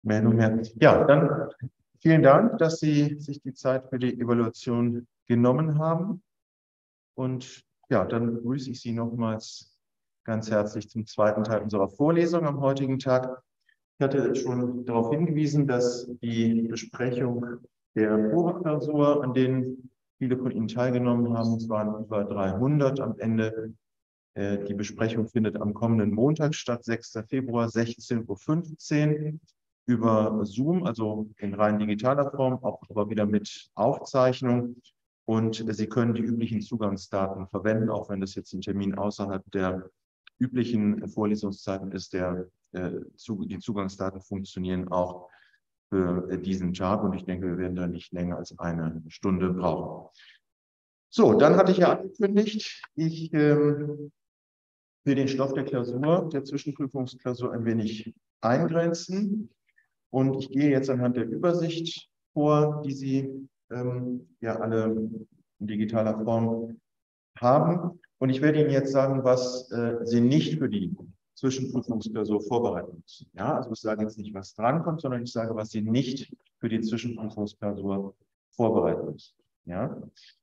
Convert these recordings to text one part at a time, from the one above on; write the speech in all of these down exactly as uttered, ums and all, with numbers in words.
Meldung mehr. Ja, dann vielen Dank, dass Sie sich die Zeit für die Evaluation genommen haben. Und ja, dann begrüße ich Sie nochmals ganz herzlich zum zweiten Teil unserer Vorlesung am heutigen Tag. Ich hatte schon darauf hingewiesen, dass die Besprechung der Probeklausur, an denen viele von Ihnen teilgenommen haben, es waren über dreihundert am Ende. Die Besprechung findet am kommenden Montag statt, sechster Februar, sechzehn Uhr fünfzehn, über Zoom, also in rein digitaler Form, auch aber wieder mit Aufzeichnung. Und Sie können die üblichen Zugangsdaten verwenden, auch wenn das jetzt ein Termin außerhalb der üblichen Vorlesungszeiten ist. Der, äh, die Zugangsdaten funktionieren auch für diesen Tag und ich denke, wir werden da nicht länger als eine Stunde brauchen. So, dann hatte ich ja angekündigt, ich ähm, will den Stoff der Klausur, der Zwischenprüfungsklausur ein wenig eingrenzen. Und ich gehe jetzt anhand der Übersicht vor, die Sie ähm, ja alle in digitaler Form haben. Und ich werde Ihnen jetzt sagen, was äh, Sie nicht für die Zwischenprüfungsklausur vorbereiten müssen. Ja, also ich sage jetzt nicht, was drankommt, sondern ich sage, was Sie nicht für die Zwischenprüfungsklausur vorbereiten müssen. Ja.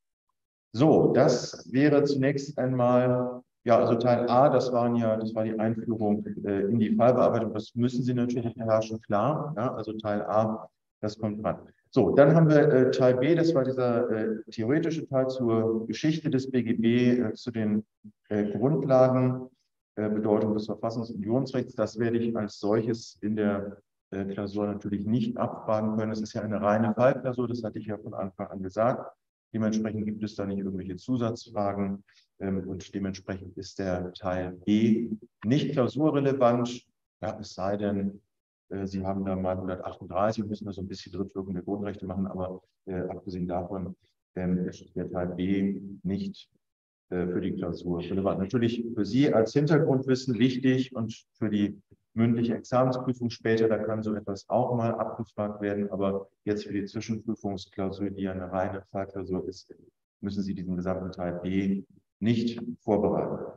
So, das wäre zunächst einmal, ja, also Teil A, das waren ja, das war die Einführung äh, in die Fallbearbeitung. Das müssen Sie natürlich beherrschen, klar. Ja, also Teil A, das kommt dran. So, dann haben wir äh, Teil B, das war dieser äh, theoretische Teil zur Geschichte des B G B, äh, zu den äh, Grundlagen, äh, Bedeutung des Verfassungs- und Unionsrechts. Das werde ich als solches in der äh, Klausur natürlich nicht abfragen können. Es ist ja eine reine Fallklausur, das hatte ich ja von Anfang an gesagt. Dementsprechend gibt es da nicht irgendwelche Zusatzfragen ähm, und dementsprechend ist der Teil B nicht klausurrelevant, ja, es sei denn, äh, Sie haben da mal hundertachtunddreißig und müssen da so ein bisschen drittwirkende Grundrechte machen, aber äh, abgesehen davon ähm, ist der Teil B nicht äh, für die Klausur relevant. Natürlich für Sie als Hintergrundwissen wichtig und für die mündliche Examensprüfung später, da kann so etwas auch mal abgefragt werden, aber jetzt für die Zwischenprüfungsklausur, die ja eine reine Fallklausur ist, müssen Sie diesen gesamten Teil B nicht vorbereiten.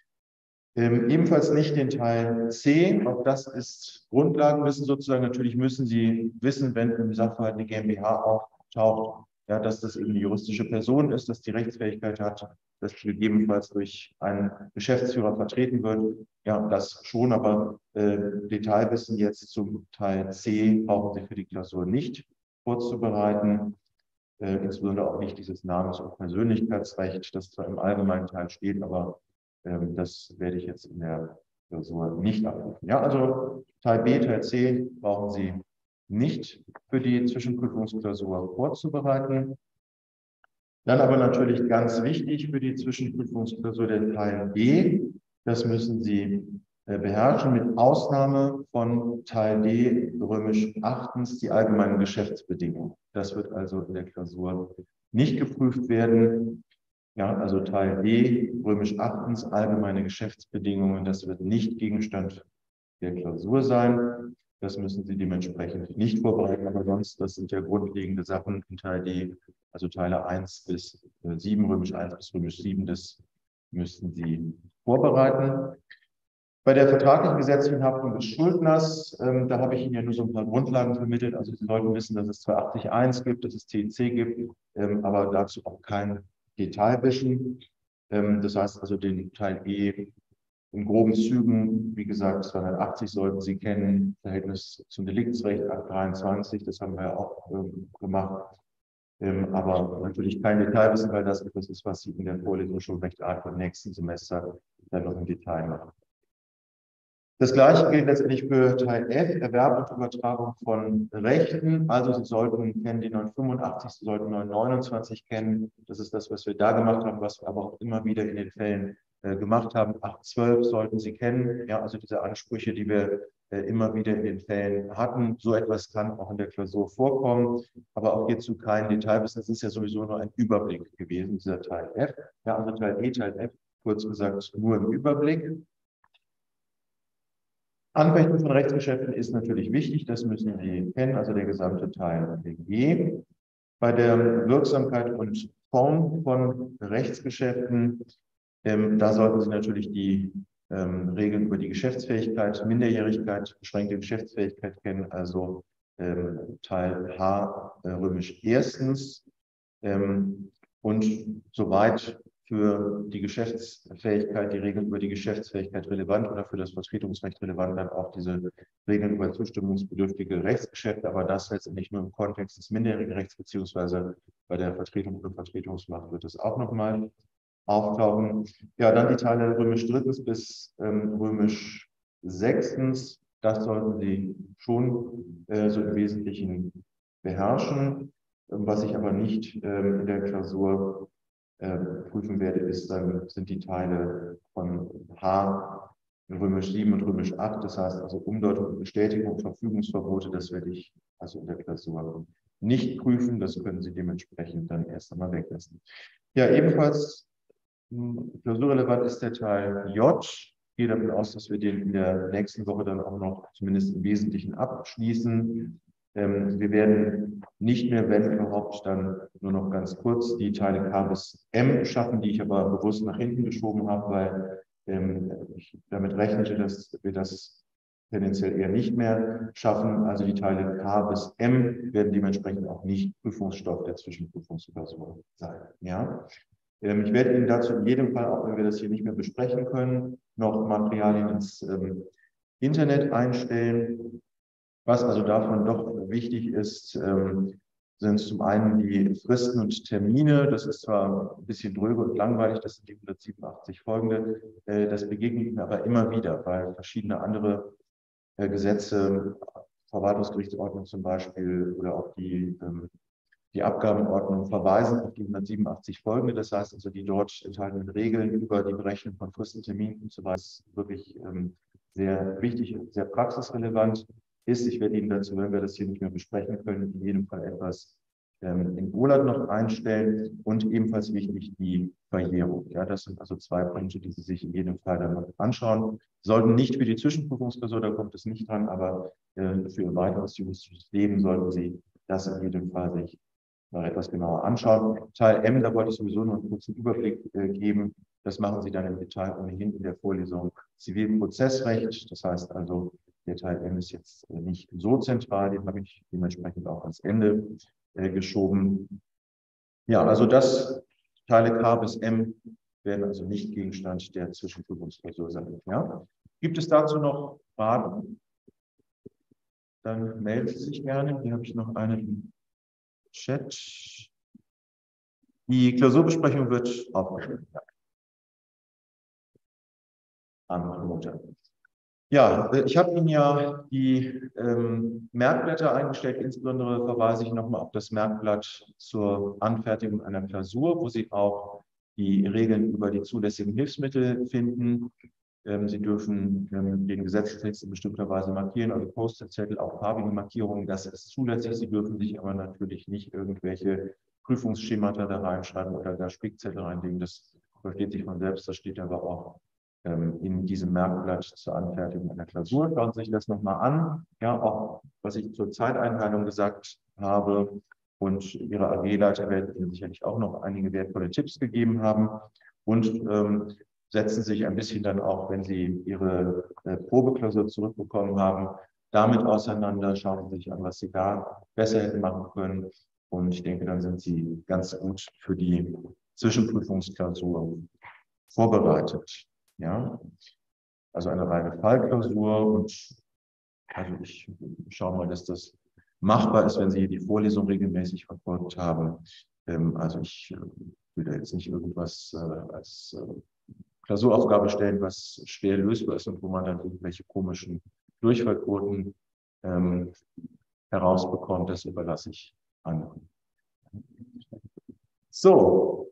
Ähm, ebenfalls nicht den Teil C, auch das ist Grundlagenwissen sozusagen. Natürlich müssen Sie wissen, wenn im Sachverhalt eine GmbH auftaucht, ja, dass das eben eine juristische Person ist, dass die Rechtsfähigkeit hat, dass gegebenenfalls durch einen Geschäftsführer vertreten wird. Ja, das schon, aber äh, Detailwissen jetzt zum Teil C brauchen Sie für die Klausur nicht vorzubereiten. Äh, insbesondere auch nicht dieses Namens- und Persönlichkeitsrecht, das zwar im allgemeinen Teil steht, aber ähm, das werde ich jetzt in der Klausur nicht abrufen. Ja, also Teil B, Teil C brauchen Sie nicht für die Zwischenprüfungsklausur vorzubereiten. Dann aber natürlich ganz wichtig für die Zwischenprüfungsklausur der Teil B. Das müssen Sie äh, beherrschen, mit Ausnahme von Teil D römisch achtens, die allgemeinen Geschäftsbedingungen. Das wird also in der Klausur nicht geprüft werden. Ja, also Teil D römisch achtens, allgemeine Geschäftsbedingungen, das wird nicht Gegenstand der Klausur sein. Das müssen Sie dementsprechend nicht vorbereiten, aber sonst, das sind ja grundlegende Sachen in Teil D, also Teile eins bis sieben, römisch eins bis römisch sieben, das müssten Sie vorbereiten. Bei der vertraglichen gesetzlichen Haftung des Schuldners, ähm, da habe ich Ihnen ja nur so ein paar Grundlagen vermittelt. Also Sie sollten wissen, dass es zweihundertachtzig Punkt eins gibt, dass es T C gibt, ähm, aber dazu auch kein Detailwissen. Ähm, das heißt also den Teil E in groben Zügen, wie gesagt, zweihundertachtzig sollten Sie kennen, Verhältnis zum Deliktsrecht, Akt dreiundzwanzig, das haben wir ja auch ähm, gemacht. Ähm, aber natürlich kein Detailwissen, weil das etwas ist, was Sie in der Vorlesung schon recht arg im nächsten Semester dann noch im Detail machen. Das Gleiche gilt letztendlich für Teil F, Erwerb und Übertragung von Rechten. Also Sie sollten kennen die neunhundertfünfundachtzig, Sie sollten neunhundertneunundzwanzig kennen. Das ist das, was wir da gemacht haben, was wir aber auch immer wieder in den Fällen äh, gemacht haben. acht zwölf sollten Sie kennen. Ja, also diese Ansprüche, die wir äh, immer wieder in den Fällen hatten. So etwas kann auch in der Klausur vorkommen, aber auch hierzu kein Detailwissen. Das ist ja sowieso nur ein Überblick gewesen, dieser Teil F. Ja, also Teil E, Teil F, kurz gesagt, nur im Überblick. Anfechtung von Rechtsgeschäften ist natürlich wichtig, das müssen Sie kennen, also der gesamte Teil G. Bei der Wirksamkeit und Form von Rechtsgeschäften, ähm, da sollten Sie natürlich die ähm, Regeln über die Geschäftsfähigkeit, Minderjährigkeit, beschränkte Geschäftsfähigkeit kennen, also ähm, Teil H äh, römisch erstens. Ähm, und soweit für die Geschäftsfähigkeit, die Regeln über die Geschäftsfähigkeit relevant oder für das Vertretungsrecht relevant, dann auch diese Regeln über zustimmungsbedürftige Rechtsgeschäfte, aber das letztendlich nur im Kontext des minderjährigen Rechts, beziehungsweise bei der Vertretung und Vertretungsmacht wird es auch nochmal auftauchen. Ja, dann die Teile römisch drittens bis ähm, römisch sechstens. Das sollten Sie schon äh, so im Wesentlichen beherrschen. Was ich aber nicht ähm, in der Klausur äh, prüfen werde, ist dann, sind die Teile von H, römisch sieben und römisch acht. Das heißt also Umdeutung und Bestätigung und Verfügungsverbote. Das werde ich also in der Klausur nicht prüfen. Das können Sie dementsprechend dann erst einmal weglassen. Ja, ebenfalls klausurrelevant ist der Teil J. Ich gehe davon aus, dass wir den in der nächsten Woche dann auch noch zumindest im Wesentlichen abschließen. Ähm, wir werden nicht mehr, wenn überhaupt, dann nur noch ganz kurz die Teile K bis M schaffen, die ich aber bewusst nach hinten geschoben habe, weil ähm, ich damit rechnete, dass wir das tendenziell eher nicht mehr schaffen. Also die Teile K bis M werden dementsprechend auch nicht Prüfungsstoff der Zwischenprüfungsklausur sein. Ja? Ähm, ich werde Ihnen dazu in jedem Fall, auch wenn wir das hier nicht mehr besprechen können, noch Materialien ins ähm, Internet einstellen. Was also davon doch wichtig ist, ähm, sind zum einen die Fristen und Termine. Das ist zwar ein bisschen dröge und langweilig, das sind die hundertsiebenundachtzig folgende. Äh, das begegnet mir aber immer wieder, weil verschiedene andere äh, Gesetze, Verwaltungsgerichtsordnung zum Beispiel oder auch die, ähm, die Abgabenordnung verweisen auf die hundertsiebenundachtzig folgende. Das heißt also, die dort enthaltenen Regeln über die Berechnung von Fristen, Terminen und so weiter ist wirklich ähm, sehr wichtig und sehr praxisrelevant ist. Ich werde Ihnen dazu, wenn wir das hier nicht mehr besprechen können, in jedem Fall etwas ähm, im O L A D noch einstellen und ebenfalls wichtig die Verjährung. Ja, das sind also zwei Punkte, die Sie sich in jedem Fall dann noch anschauen sollten. Nicht für die Zwischenprüfungsklausur, da kommt es nicht dran, aber äh, für Ihr weiteres juristisches Leben sollten Sie das in jedem Fall sich noch etwas genauer anschauen. Teil M, da wollte ich sowieso noch einen kurzen Überblick äh, geben. Das machen Sie dann im Detail ohnehin in der Vorlesung Zivilprozessrecht. Das heißt also, der Teil M ist jetzt äh, nicht so zentral, den habe ich dementsprechend auch ans Ende äh, geschoben. Ja, also das, Teile K bis M werden also nicht Gegenstand der Zwischenprüfungsklausur sein. Ja? Gibt es dazu noch Fragen? Dann melden Sie sich gerne. Hier habe ich noch einen Chat. Die Klausurbesprechung wird aufgeschrieben. Am Montag. Ja, ich habe Ihnen ja die ähm, Merkblätter eingestellt. Insbesondere verweise ich nochmal auf das Merkblatt zur Anfertigung einer Klausur, wo Sie auch die Regeln über die zulässigen Hilfsmittel finden. Ähm, Sie dürfen ähm, den Gesetzestext in bestimmter Weise markieren, also Post-it-Zettel, auch farbige Markierungen, das ist zulässig. Sie dürfen sich aber natürlich nicht irgendwelche Prüfungsschemata da reinschreiben oder gar Spickzettel reinlegen. Das versteht sich von selbst, das steht aber auch ähm, in diesem Merkblatt zur Anfertigung einer Klausur. Schauen Sie sich das nochmal an. Ja, auch was ich zur Zeiteinteilung gesagt habe. Und Ihre A G-Leiter werden Ihnen sicherlich auch noch einige wertvolle Tipps gegeben haben. Und ähm, setzen sich ein bisschen dann auch, wenn Sie Ihre äh, Probeklausur zurückbekommen haben, damit auseinander, schauen Sie sich an, was Sie da besser hätten machen können. Und ich denke, dann sind Sie ganz gut für die Zwischenprüfungsklausur vorbereitet. Ja, also eine reine Fallklausur. Und also ich schaue mal, dass das machbar ist, wenn Sie die Vorlesung regelmäßig verfolgt haben. Ähm, also ich äh, will da jetzt nicht irgendwas äh, als äh, Klausuraufgabe stellen, was schwer lösbar ist und wo man dann irgendwelche komischen Durchfallquoten ähm, herausbekommt. Das überlasse ich anderen. So.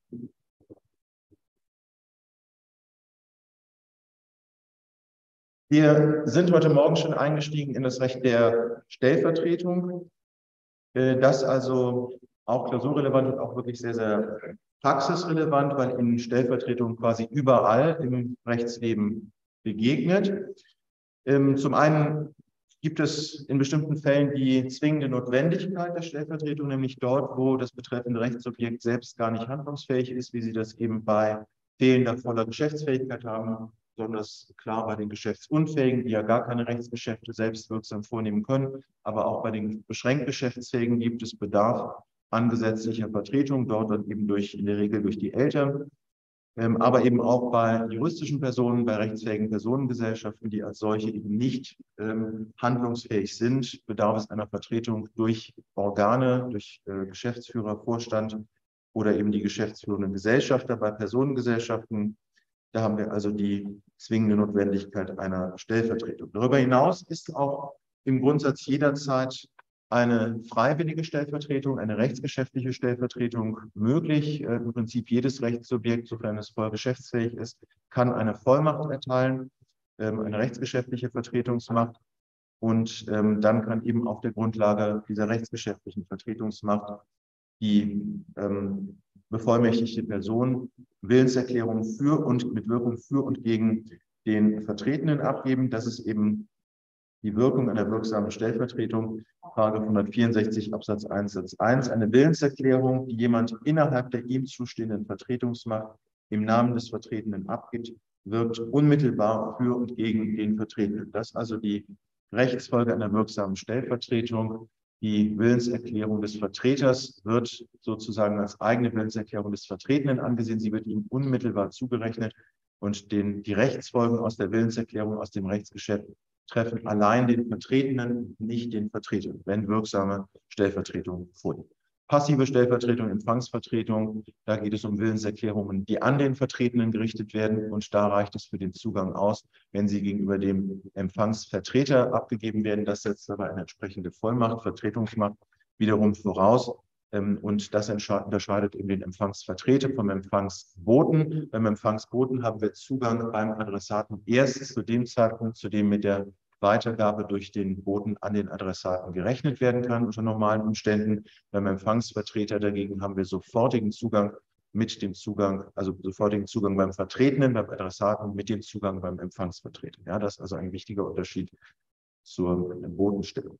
Wir sind heute Morgen schon eingestiegen in das Recht der Stellvertretung. Das also auch klausurrelevant und auch wirklich sehr, sehr praxisrelevant, weil Ihnen Stellvertretung quasi überall im Rechtsleben begegnet. Zum einen gibt es in bestimmten Fällen die zwingende Notwendigkeit der Stellvertretung, nämlich dort, wo das betreffende Rechtsobjekt selbst gar nicht handlungsfähig ist, wie Sie das eben bei fehlender voller Geschäftsfähigkeit haben. besonders klar bei den Geschäftsunfähigen, die ja gar keine Rechtsgeschäfte selbst wirksam vornehmen können. Aber auch bei den beschränkt Geschäftsfähigen gibt es Bedarf an gesetzlicher Vertretung, dort dann eben durch, in der Regel durch die Eltern. Ähm, aber eben auch bei juristischen Personen, bei rechtsfähigen Personengesellschaften, die als solche eben nicht ähm, handlungsfähig sind, bedarf es einer Vertretung durch Organe, durch äh, Geschäftsführer, Vorstand oder eben die geschäftsführenden Gesellschafter. Bei Personengesellschaften, da haben wir also die zwingende Notwendigkeit einer Stellvertretung. Darüber hinaus ist auch im Grundsatz jederzeit eine freiwillige Stellvertretung, eine rechtsgeschäftliche Stellvertretung möglich. Äh, Im Prinzip jedes Rechtssubjekt, sofern es voll geschäftsfähig ist, kann eine Vollmacht erteilen, ähm, eine rechtsgeschäftliche Vertretungsmacht. Und ähm, dann kann eben auf der Grundlage dieser rechtsgeschäftlichen Vertretungsmacht die ähm, bevollmächtigte Person Willenserklärungen für und mit Wirkung für und gegen den Vertretenen abgeben. Das ist eben die Wirkung einer wirksamen Stellvertretung, Paragraph hundertvierundsechzig Absatz eins Satz eins, eine Willenserklärung, die jemand innerhalb der ihm zustehenden Vertretungsmacht im Namen des Vertretenen abgibt, wirkt unmittelbar für und gegen den Vertretenen. Das ist also die Rechtsfolge einer wirksamen Stellvertretung. Die Willenserklärung des Vertreters wird sozusagen als eigene Willenserklärung des Vertretenen angesehen. Sie wird ihm unmittelbar zugerechnet und den, die Rechtsfolgen aus der Willenserklärung aus dem Rechtsgeschäft treffen allein den Vertretenen, nicht den Vertretern, wenn wirksame Stellvertretung vorliegt. Passive Stellvertretung, Empfangsvertretung, da geht es um Willenserklärungen, die an den Vertretenen gerichtet werden und da reicht es für den Zugang aus, wenn sie gegenüber dem Empfangsvertreter abgegeben werden. Das setzt aber eine entsprechende Vollmacht, Vertretungsmacht wiederum voraus. Und das unterscheidet eben den Empfangsvertreter vom Empfangsboten. Beim Empfangsboten haben wir Zugang beim Adressaten erst zu dem Zeitpunkt, zu dem mit der Weitergabe durch den Boten an den Adressaten gerechnet werden kann unter normalen Umständen. Beim Empfangsvertreter dagegen haben wir sofortigen Zugang mit dem Zugang, also sofortigen Zugang beim Vertretenen, beim Adressaten mit dem Zugang beim Empfangsvertreter. Ja, das ist also ein wichtiger Unterschied zur Botenstellung.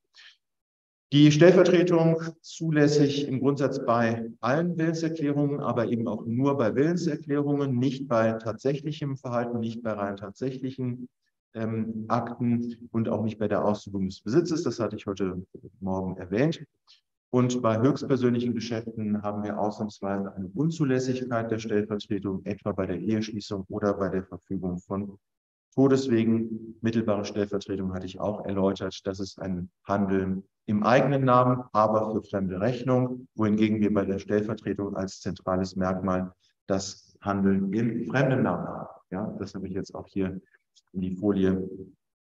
Die Stellvertretung zulässig im Grundsatz bei allen Willenserklärungen, aber eben auch nur bei Willenserklärungen, nicht bei tatsächlichem Verhalten, nicht bei rein tatsächlichen ähm, Akten und auch nicht bei der Ausübung des Besitzes. Das hatte ich heute Morgen erwähnt. Und bei höchstpersönlichen Geschäften haben wir ausnahmsweise eine Unzulässigkeit der Stellvertretung, etwa bei der Eheschließung oder bei der Verfügung von Todeswegen. Mittelbare Stellvertretung hatte ich auch erläutert. Das ist ein Handeln im eigenen Namen, aber für fremde Rechnung, wohingegen wir bei der Stellvertretung als zentrales Merkmal das Handeln in fremdem Namen haben. Ja, das habe ich jetzt auch hier in die Folie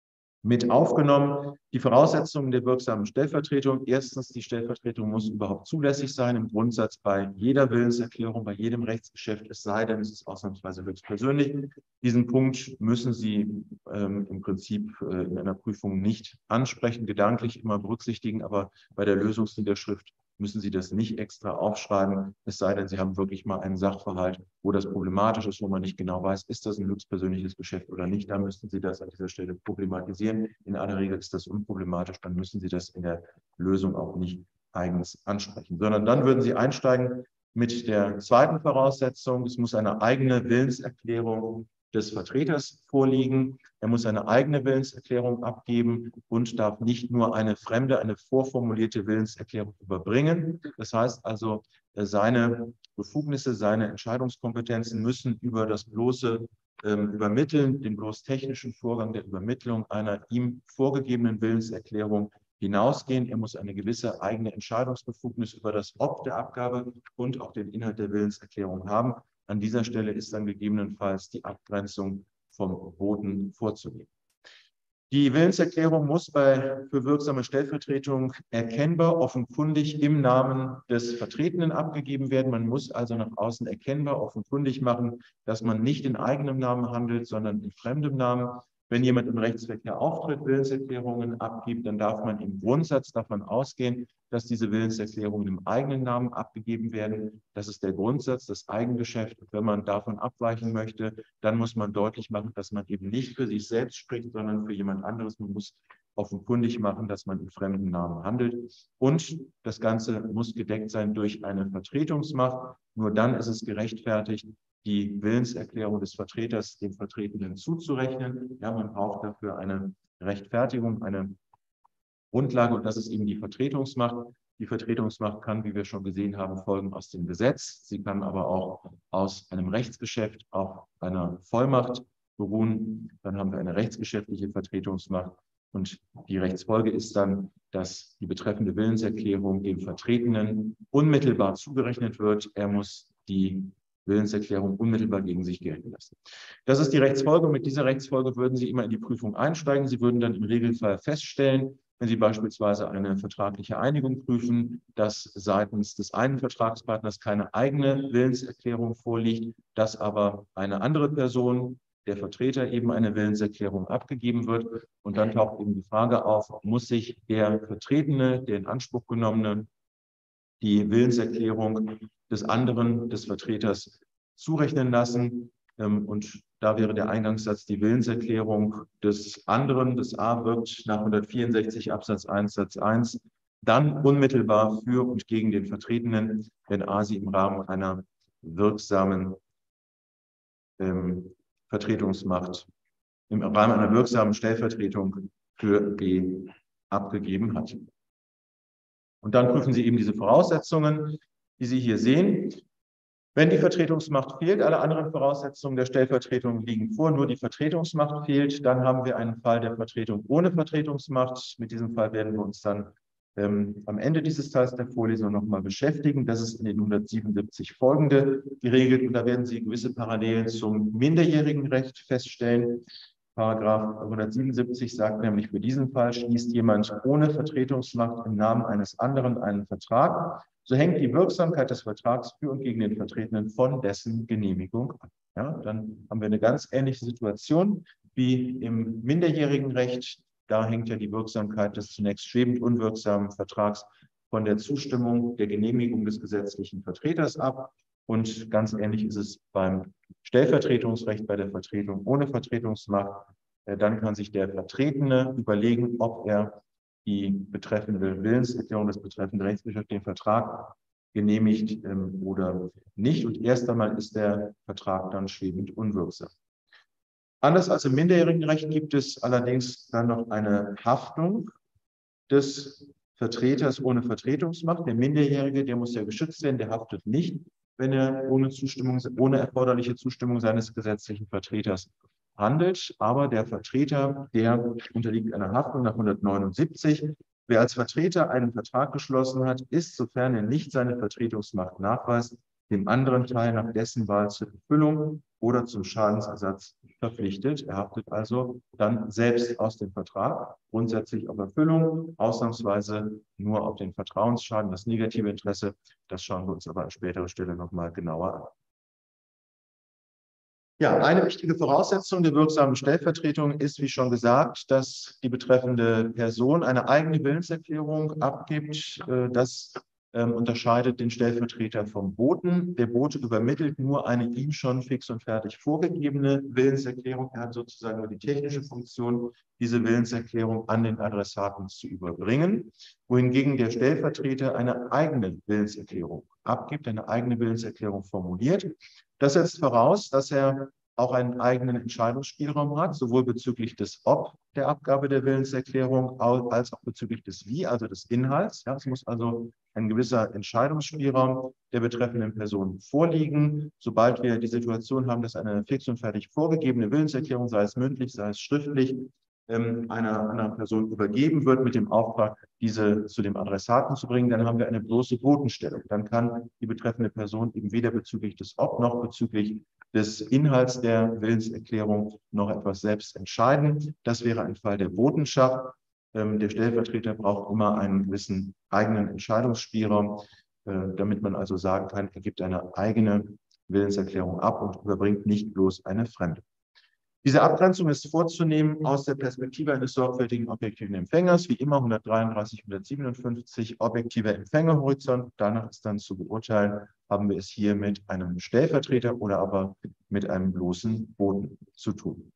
mit aufgenommen. Die Voraussetzungen der wirksamen Stellvertretung. Erstens, die Stellvertretung muss überhaupt zulässig sein, im Grundsatz bei jeder Willenserklärung, bei jedem Rechtsgeschäft, es sei denn, es ist ausnahmsweise höchstpersönlich. Diesen Punkt müssen Sie ähm, im Prinzip äh, in einer Prüfung nicht ansprechen, gedanklich immer berücksichtigen, aber bei der Lösungsniederschrift müssen Sie das nicht extra aufschreiben, es sei denn, Sie haben wirklich mal einen Sachverhalt, wo das problematisch ist, wo man nicht genau weiß, ist das ein höchstpersönliches Geschäft oder nicht, dann müssen Sie das an dieser Stelle problematisieren. In aller Regel ist das unproblematisch, dann müssen Sie das in der Lösung auch nicht eigens ansprechen, sondern dann würden Sie einsteigen mit der zweiten Voraussetzung, es muss eine eigene Willenserklärung des Vertreters vorliegen. Er muss eine eigene Willenserklärung abgeben und darf nicht nur eine fremde, eine vorformulierte Willenserklärung überbringen. Das heißt also, seine Befugnisse, seine Entscheidungskompetenzen müssen über das bloße ähm, Übermitteln, den bloß technischen Vorgang der Übermittlung einer ihm vorgegebenen Willenserklärung hinausgehen. Er muss eine gewisse eigene Entscheidungsbefugnis über das Ob der Abgabe und auch den Inhalt der Willenserklärung haben. An dieser Stelle ist dann gegebenenfalls die Abgrenzung vom Boten vorzunehmen. Die Willenserklärung muss bei, für wirksame Stellvertretung erkennbar, offenkundig im Namen des Vertretenen abgegeben werden. Man muss also nach außen erkennbar, offenkundig machen, dass man nicht in eigenem Namen handelt, sondern in fremdem Namen. Wenn jemand im Rechtsverkehr auftritt, Willenserklärungen abgibt, dann darf man im Grundsatz davon ausgehen, dass diese Willenserklärungen im eigenen Namen abgegeben werden. Das ist der Grundsatz, das Eigengeschäft. Wenn man davon abweichen möchte, dann muss man deutlich machen, dass man eben nicht für sich selbst spricht, sondern für jemand anderes. Man muss offenkundig machen, dass man in fremdem Namen handelt. Und das Ganze muss gedeckt sein durch eine Vertretungsmacht. Nur dann ist es gerechtfertigt, die Willenserklärung des Vertreters dem Vertretenen zuzurechnen. Ja, man braucht dafür eine Rechtfertigung, eine Grundlage, und das ist eben die Vertretungsmacht. Die Vertretungsmacht kann, wie wir schon gesehen haben, folgen aus dem Gesetz. Sie kann aber auch aus einem Rechtsgeschäft auf einer Vollmacht beruhen. Dann haben wir eine rechtsgeschäftliche Vertretungsmacht. Und die Rechtsfolge ist dann, dass die betreffende Willenserklärung dem Vertretenen unmittelbar zugerechnet wird. Er muss die Willenserklärung unmittelbar gegen sich gelten lassen. Das ist die Rechtsfolge. Mit dieser Rechtsfolge würden Sie immer in die Prüfung einsteigen. Sie würden dann im Regelfall feststellen, wenn Sie beispielsweise eine vertragliche Einigung prüfen, dass seitens des einen Vertragspartners keine eigene Willenserklärung vorliegt, dass aber eine andere Person, der Vertreter, eben eine Willenserklärung abgegeben wird. Und dann taucht eben die Frage auf, muss sich der Vertretene, der in Anspruch genommene, die Willenserklärung des anderen, des Vertreters, zurechnen lassen. Und da wäre der Eingangssatz, die Willenserklärung des anderen, des A, wirkt nach hundertvierundsechzig Absatz eins Satz eins dann unmittelbar für und gegen den Vertretenen, wenn A sie im Rahmen einer wirksamen ähm, Vertretungsmacht, im Rahmen einer wirksamen Stellvertretung für B abgegeben hat. Und dann prüfen Sie eben diese Voraussetzungen, die Sie hier sehen. Wenn die Vertretungsmacht fehlt, alle anderen Voraussetzungen der Stellvertretung liegen vor, nur die Vertretungsmacht fehlt, dann haben wir einen Fall der Vertretung ohne Vertretungsmacht. Mit diesem Fall werden wir uns dann ähm, am Ende dieses Teils der Vorlesung nochmal beschäftigen. Das ist in den hundertsiebenundsiebzig folgende geregelt, und da werden Sie gewisse Parallelen zum minderjährigen Recht feststellen. Paragraph hundertsiebenundsiebzig sagt nämlich, für diesen Fall schließt jemand ohne Vertretungsmacht im Namen eines anderen einen Vertrag. So hängt die Wirksamkeit des Vertrags für und gegen den Vertretenen von dessen Genehmigung ab. Ja, dann haben wir eine ganz ähnliche Situation wie im minderjährigen Recht. Da hängt ja die Wirksamkeit des zunächst schwebend unwirksamen Vertrags von der Zustimmung, der Genehmigung des gesetzlichen Vertreters ab. Und ganz ähnlich ist es beim Stellvertretungsrecht, bei der Vertretung ohne Vertretungsmacht. Dann kann sich der Vertretene überlegen, ob er die betreffende Willenserklärung, das betreffende Rechtsgeschäft, den Vertrag genehmigt ähm, oder nicht. Und erst einmal ist der Vertrag dann schwebend unwirksam. Anders als im minderjährigen Recht gibt es allerdings dann noch eine Haftung des Vertreters ohne Vertretungsmacht. Der Minderjährige, der muss ja geschützt werden, der haftet nicht, wenn er ohne Zustimmung, ohne erforderliche Zustimmung seines gesetzlichen Vertreters handelt. Aber der Vertreter, der unterliegt einer Haftung nach hundertneunundsiebzig. Wer als Vertreter einen Vertrag geschlossen hat, ist, sofern er nicht seine Vertretungsmacht nachweist, dem anderen Teil nach dessen Wahl zur Erfüllung oder zum Schadensersatz verpflichtet. Er haftet also dann selbst aus dem Vertrag, grundsätzlich auf Erfüllung, ausnahmsweise nur auf den Vertrauensschaden, das negative Interesse. Das schauen wir uns aber an späterer Stelle nochmal genauer an. Ja, eine wichtige Voraussetzung der wirksamen Stellvertretung ist, wie schon gesagt, dass die betreffende Person eine eigene Willenserklärung abgibt. Das ähm, unterscheidet den Stellvertreter vom Boten. Der Bote übermittelt nur eine ihm schon fix und fertig vorgegebene Willenserklärung. Er hat sozusagen nur die technische Funktion, diese Willenserklärung an den Adressaten zu überbringen, wohingegen der Stellvertreter eine eigene Willenserklärung abgibt, eine eigene Willenserklärung formuliert. Das setzt voraus, dass er auch einen eigenen Entscheidungsspielraum hat, sowohl bezüglich des Ob der Abgabe der Willenserklärung als auch bezüglich des Wie, also des Inhalts. Ja, es muss also ein gewisser Entscheidungsspielraum der betreffenden Person vorliegen. Sobald wir die Situation haben, dass eine fix und fertig vorgegebene Willenserklärung, sei es mündlich, sei es schriftlich, einer anderen Person übergeben wird mit dem Auftrag, diese zu dem Adressaten zu bringen, dann haben wir eine bloße Botenstellung. Dann kann die betreffende Person eben weder bezüglich des Ob noch bezüglich des Inhalts der Willenserklärung noch etwas selbst entscheiden. Das wäre ein Fall der Botenschaft. Der Stellvertreter braucht immer einen gewissen eigenen Entscheidungsspielraum, damit man also sagen kann, er gibt eine eigene Willenserklärung ab und überbringt nicht bloß eine fremde. Diese Abgrenzung ist vorzunehmen aus der Perspektive eines sorgfältigen objektiven Empfängers, wie immer hundertdreiunddreißig, hundertsiebenundfünfzig, objektiver Empfängerhorizont. Danach ist dann zu beurteilen, haben wir es hier mit einem Stellvertreter oder aber mit einem bloßen Boten zu tun.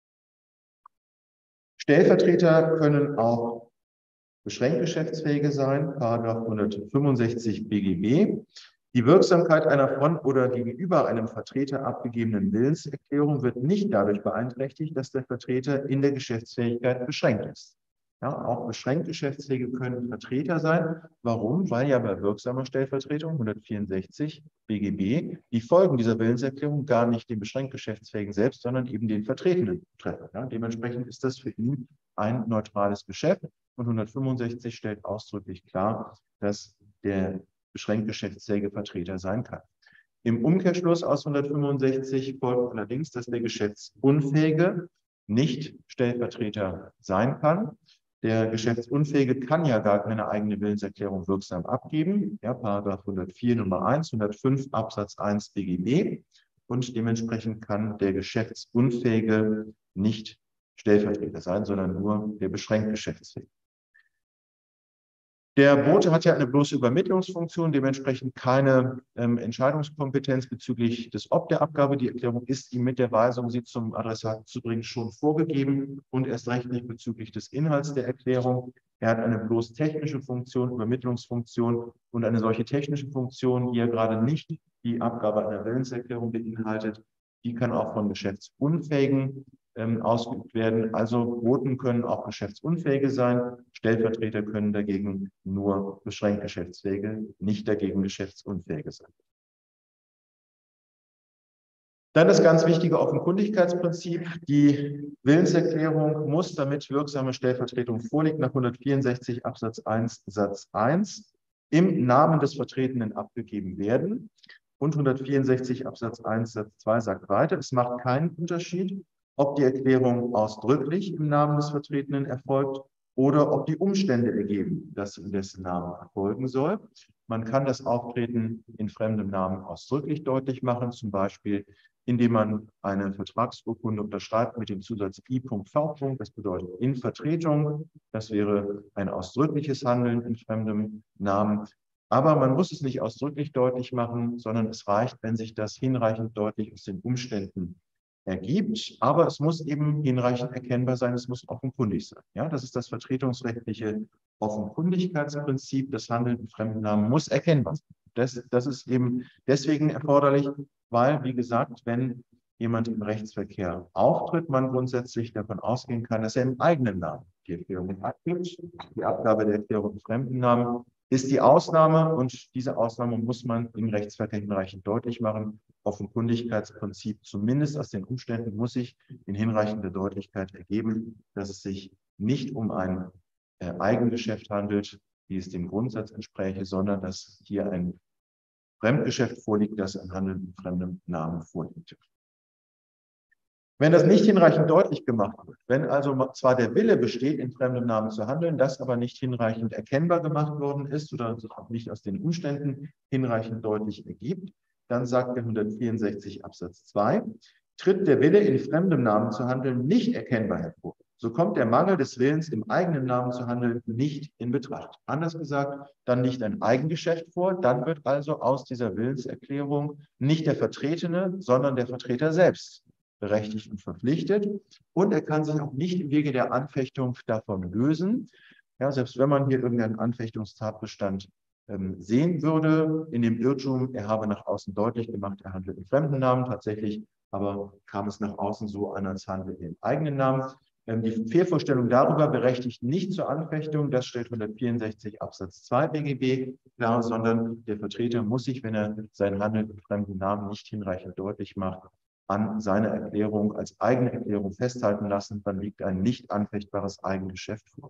Stellvertreter können auch beschränkt geschäftsfähige sein, Paragraph hundertfünfundsechzig B G B. Die Wirksamkeit einer von oder gegenüber einem Vertreter abgegebenen Willenserklärung wird nicht dadurch beeinträchtigt, dass der Vertreter in der Geschäftsfähigkeit beschränkt ist. Ja, auch beschränkt Geschäftsfähige können Vertreter sein. Warum? Weil ja bei wirksamer Stellvertretung hundertvierundsechzig B G B die Folgen dieser Willenserklärung gar nicht den beschränkt Geschäftsfähigen selbst, sondern eben den Vertretenen betreffen. Ja, dementsprechend ist das für ihn ein neutrales Geschäft und hundertfünfundsechzig stellt ausdrücklich klar, dass der beschränkt geschäftsfähige Vertreter sein kann. Im Umkehrschluss aus hundertfünfundsechzig folgt allerdings, dass der Geschäftsunfähige nicht Stellvertreter sein kann. Der Geschäftsunfähige kann ja gar keine eigene Willenserklärung wirksam abgeben. Ja, Paragraph hundertvier Nummer eins, hundertfünf Absatz eins B G B. Und dementsprechend kann der Geschäftsunfähige nicht Stellvertreter sein, sondern nur der beschränkt Geschäftsfähige. Der Bote hat ja eine bloße Übermittlungsfunktion, dementsprechend keine ähm, Entscheidungskompetenz bezüglich des Ob der Abgabe. Die Erklärung ist ihm mit der Weisung, sie zum Adressaten zu bringen, schon vorgegeben und erst recht nicht bezüglich des Inhalts der Erklärung. Er hat eine bloß technische Funktion, Übermittlungsfunktion und eine solche technische Funktion, die ja gerade nicht die Abgabe einer Willenserklärung beinhaltet, die kann auch von Geschäftsunfähigen ähm, ausgeübt werden. Also Boten können auch Geschäftsunfähige sein, Stellvertreter können dagegen nur beschränkt Geschäftsfähige, nicht dagegen Geschäftsunfähige sein. Dann das ganz wichtige Offenkundigkeitsprinzip. Die Willenserklärung muss, damit wirksame Stellvertretung vorliegt, nach hundertvierundsechzig Absatz eins Satz eins im Namen des Vertretenen abgegeben werden. Und hundertvierundsechzig Absatz eins Satz zwei sagt weiter, es macht keinen Unterschied, ob die Erklärung ausdrücklich im Namen des Vertretenen erfolgt oder ob die Umstände ergeben, dass sie in dessen Namen erfolgen soll. Man kann das Auftreten in fremdem Namen ausdrücklich deutlich machen, zum Beispiel indem man eine Vertragsurkunde unterschreibt mit dem Zusatz I V. Das bedeutet in Vertretung. Das wäre ein ausdrückliches Handeln in fremdem Namen. Aber man muss es nicht ausdrücklich deutlich machen, sondern es reicht, wenn sich das hinreichend deutlich aus den Umständen ergibt. Aber es muss eben hinreichend erkennbar sein, es muss offenkundig sein. Ja, das ist das vertretungsrechtliche Offenkundigkeitsprinzip. Das Handeln in fremdem Namen muss erkennbar sein. Das, das ist eben deswegen erforderlich, weil, wie gesagt, wenn jemand im Rechtsverkehr auftritt, man grundsätzlich davon ausgehen kann, dass er im eigenen Namen die Erklärung abgibt. Die Abgabe der Erklärung im fremden Namen ist die Ausnahme und diese Ausnahme muss man im Rechtsverkehr hinreichend deutlich machen. Offenkundigkeitsprinzip, zumindest aus den Umständen, muss sich in hinreichender Deutlichkeit ergeben, dass es sich nicht um ein äh, Eigengeschäft handelt, wie es dem Grundsatz entspräche, sondern dass hier ein Fremdgeschäft vorliegt, das ein Handel in fremdem Namen vorliegt. Wenn das nicht hinreichend deutlich gemacht wird, wenn also zwar der Wille besteht, in fremdem Namen zu handeln, das aber nicht hinreichend erkennbar gemacht worden ist oder sich auch nicht aus den Umständen hinreichend deutlich ergibt, dann sagt der hundertvierundsechzig Absatz zwei, tritt der Wille, in fremdem Namen zu handeln, nicht erkennbar hervor, so kommt der Mangel des Willens, im eigenen Namen zu handeln, nicht in Betracht. Anders gesagt, dann nicht ein Eigengeschäft vor, dann wird also aus dieser Willenserklärung nicht der Vertretene, sondern der Vertreter selbst berechtigt und verpflichtet. Und er kann sich auch nicht im Wege der Anfechtung davon lösen. Ja, selbst wenn man hier irgendeinen Anfechtungstatbestand ähm, sehen würde, in dem Irrtum, er habe nach außen deutlich gemacht, er handelt in fremden Namen, tatsächlich aber kam es nach außen so an, als handelt er im eigenen Namen. Ähm, die Fehlvorstellung darüber berechtigt nicht zur Anfechtung, das stellt hundertvierundsechzig Absatz zwei B G B klar, sondern der Vertreter muss sich, wenn er sein Handeln in fremden Namen nicht hinreichend deutlich macht, an seiner Erklärung als eigene Erklärung festhalten lassen, dann liegt ein nicht anfechtbares Eigengeschäft vor.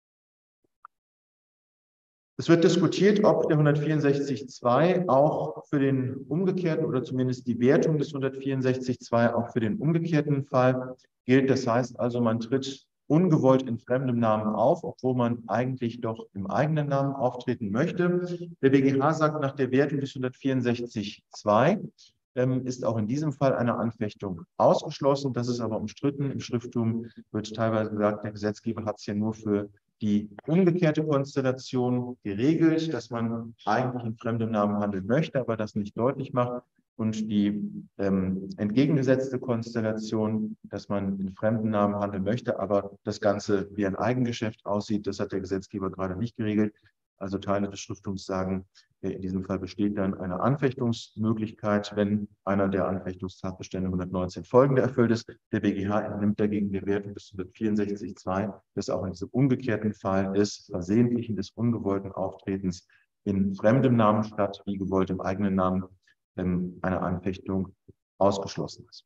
Es wird diskutiert, ob der hundertvierundsechzig Absatz zwei auch für den umgekehrten oder zumindest die Wertung des hundertvierundsechzig Absatz zwei auch für den umgekehrten Fall gilt. Das heißt also, man tritt ungewollt in fremdem Namen auf, obwohl man eigentlich doch im eigenen Namen auftreten möchte. Der B G H sagt, nach der Wertung des hundertvierundsechzig Absatz zwei ist auch in diesem Fall eine Anfechtung ausgeschlossen. Das ist aber umstritten. Im Schrifttum wird teilweise gesagt, der Gesetzgeber hat es ja nur für die umgekehrte Konstellation geregelt, dass man eigentlich in fremdem Namen handeln möchte, aber das nicht deutlich macht. Und die ähm, entgegengesetzte Konstellation, dass man in fremdem Namen handeln möchte, aber das Ganze wie ein Eigengeschäft aussieht, das hat der Gesetzgeber gerade nicht geregelt. Also Teile des Schriftungs sagen, in diesem Fall besteht dann eine Anfechtungsmöglichkeit, wenn einer der Anfechtungstatbestände hundertneunzehn folgende erfüllt ist. Der BGH entnimmt dagegen den Wert bis hundertvierundsechzig Absatz zwei, dass auch in diesem umgekehrten Fall des versehentlichen, des ungewollten Auftretens in fremdem Namen statt wie gewollt im eigenen Namen ähm, eine Anfechtung ausgeschlossen ist.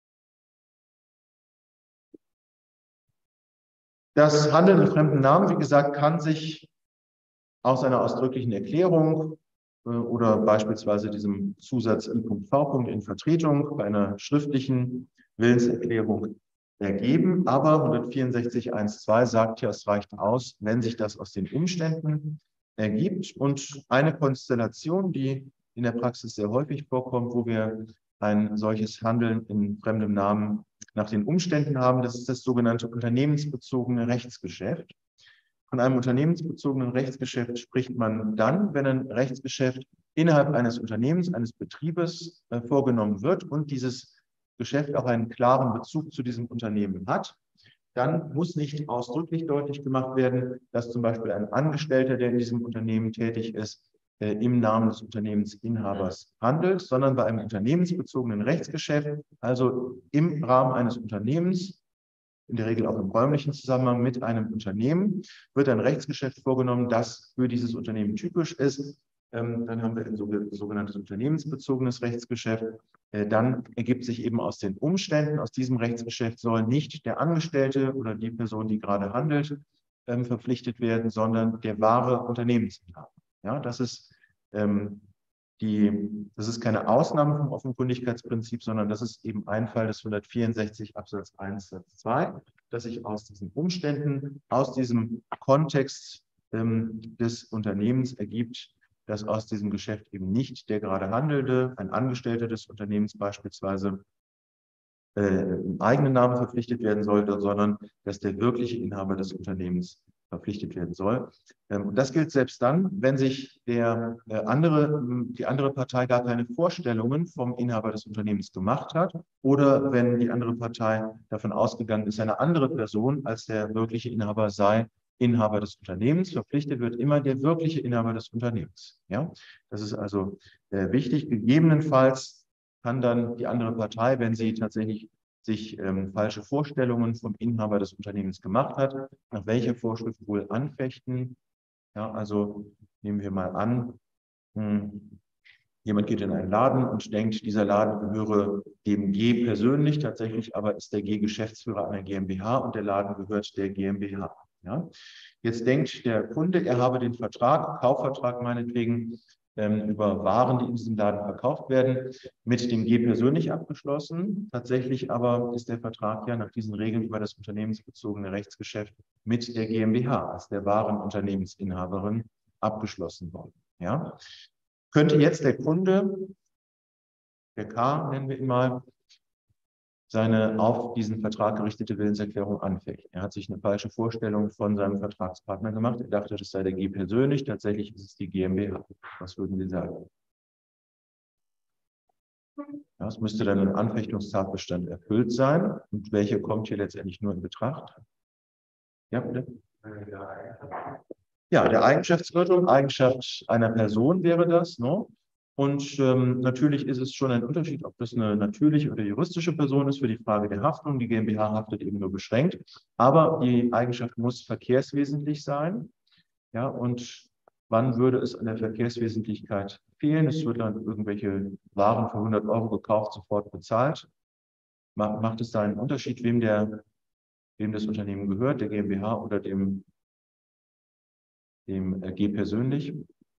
Das Handeln in fremden Namen, wie gesagt, kann sich aus einer ausdrücklichen Erklärung äh, oder beispielsweise diesem Zusatz I V in Vertretung bei einer schriftlichen Willenserklärung ergeben. Aber hundertvierundsechzig Absatz eins Punkt zwei sagt ja, es reicht aus, wenn sich das aus den Umständen ergibt. Und eine Konstellation, die in der Praxis sehr häufig vorkommt, wo wir ein solches Handeln in fremdem Namen nach den Umständen haben, das ist das sogenannte unternehmensbezogene Rechtsgeschäft. Von einem unternehmensbezogenen Rechtsgeschäft spricht man dann, wenn ein Rechtsgeschäft innerhalb eines Unternehmens, eines Betriebes äh, vorgenommen wird und dieses Geschäft auch einen klaren Bezug zu diesem Unternehmen hat. Dann muss nicht ausdrücklich deutlich gemacht werden, dass zum Beispiel ein Angestellter, der in diesem Unternehmen tätig ist, äh, im Namen des Unternehmensinhabers handelt, sondern bei einem unternehmensbezogenen Rechtsgeschäft, also im Rahmen eines Unternehmens, in der Regel auch im räumlichen Zusammenhang mit einem Unternehmen, wird ein Rechtsgeschäft vorgenommen, das für dieses Unternehmen typisch ist. Ähm, dann haben wir ein sogenanntes unternehmensbezogenes Rechtsgeschäft. Äh, dann ergibt sich eben aus den Umständen, aus diesem Rechtsgeschäft soll nicht der Angestellte oder die Person, die gerade handelt, ähm, verpflichtet werden, sondern der wahre Unternehmensinhaber. Ja, das ist ähm, Die, das ist keine Ausnahme vom Offenkundigkeitsprinzip, sondern das ist eben ein Fall des hundertvierundsechzig Absatz eins Satz zwei, dass sich aus diesen Umständen, aus diesem Kontext ähm, des Unternehmens ergibt, dass aus diesem Geschäft eben nicht der gerade Handelnde, ein Angestellter des Unternehmens beispielsweise, äh, im eigenen Namen verpflichtet werden sollte, sondern dass der wirkliche Inhaber des Unternehmens verpflichtet werden soll. Und das gilt selbst dann, wenn sich der andere, die andere Partei gar keine Vorstellungen vom Inhaber des Unternehmens gemacht hat oder wenn die andere Partei davon ausgegangen ist, eine andere Person als der wirkliche Inhaber sei Inhaber des Unternehmens. Verpflichtet wird immer der wirkliche Inhaber des Unternehmens. Ja? Das ist also äh, wichtig. Gegebenenfalls kann dann die andere Partei, wenn sie tatsächlich sich ähm, falsche Vorstellungen vom Inhaber des Unternehmens gemacht hat, nach welcher Vorschrift wohl anfechten. Ja, also nehmen wir mal an, mh, jemand geht in einen Laden und denkt, dieser Laden gehöre dem G persönlich, tatsächlich aber ist der G Geschäftsführer einer GmbH und der Laden gehört der GmbH. Ja. Jetzt denkt der Kunde, er habe den Vertrag, Kaufvertrag meinetwegen, über Waren, die in diesem Laden verkauft werden, mit dem G persönlich abgeschlossen. Tatsächlich aber ist der Vertrag ja nach diesen Regeln über das unternehmensbezogene Rechtsgeschäft mit der GmbH als der wahren Unternehmensinhaberin abgeschlossen worden. Ja? Könnte jetzt der Kunde, der K nennen wir ihn mal, seine auf diesen Vertrag gerichtete Willenserklärung anfechten. Er hat sich eine falsche Vorstellung von seinem Vertragspartner gemacht. Er dachte, das sei der G persönlich. Tatsächlich ist es die GmbH. Was würden Sie sagen? Ja, es müsste dann ein Anfechtungstatbestand erfüllt sein. Und welche kommt hier letztendlich nur in Betracht? Ja, bitte? Ja, der Eigenschaftsirrtum, Eigenschaft einer Person wäre das. Ne? Und ähm, natürlich ist es schon ein Unterschied, ob das eine natürliche oder juristische Person ist für die Frage der Haftung. Die GmbH haftet eben nur beschränkt. Aber die Eigenschaft muss verkehrswesentlich sein. Ja, und wann würde es an der Verkehrswesentlichkeit fehlen? Es wird dann irgendwelche Waren für hundert Euro gekauft, sofort bezahlt. Macht, macht es da einen Unterschied, wem, der, wem das Unternehmen gehört, der GmbH oder dem, dem G persönlich?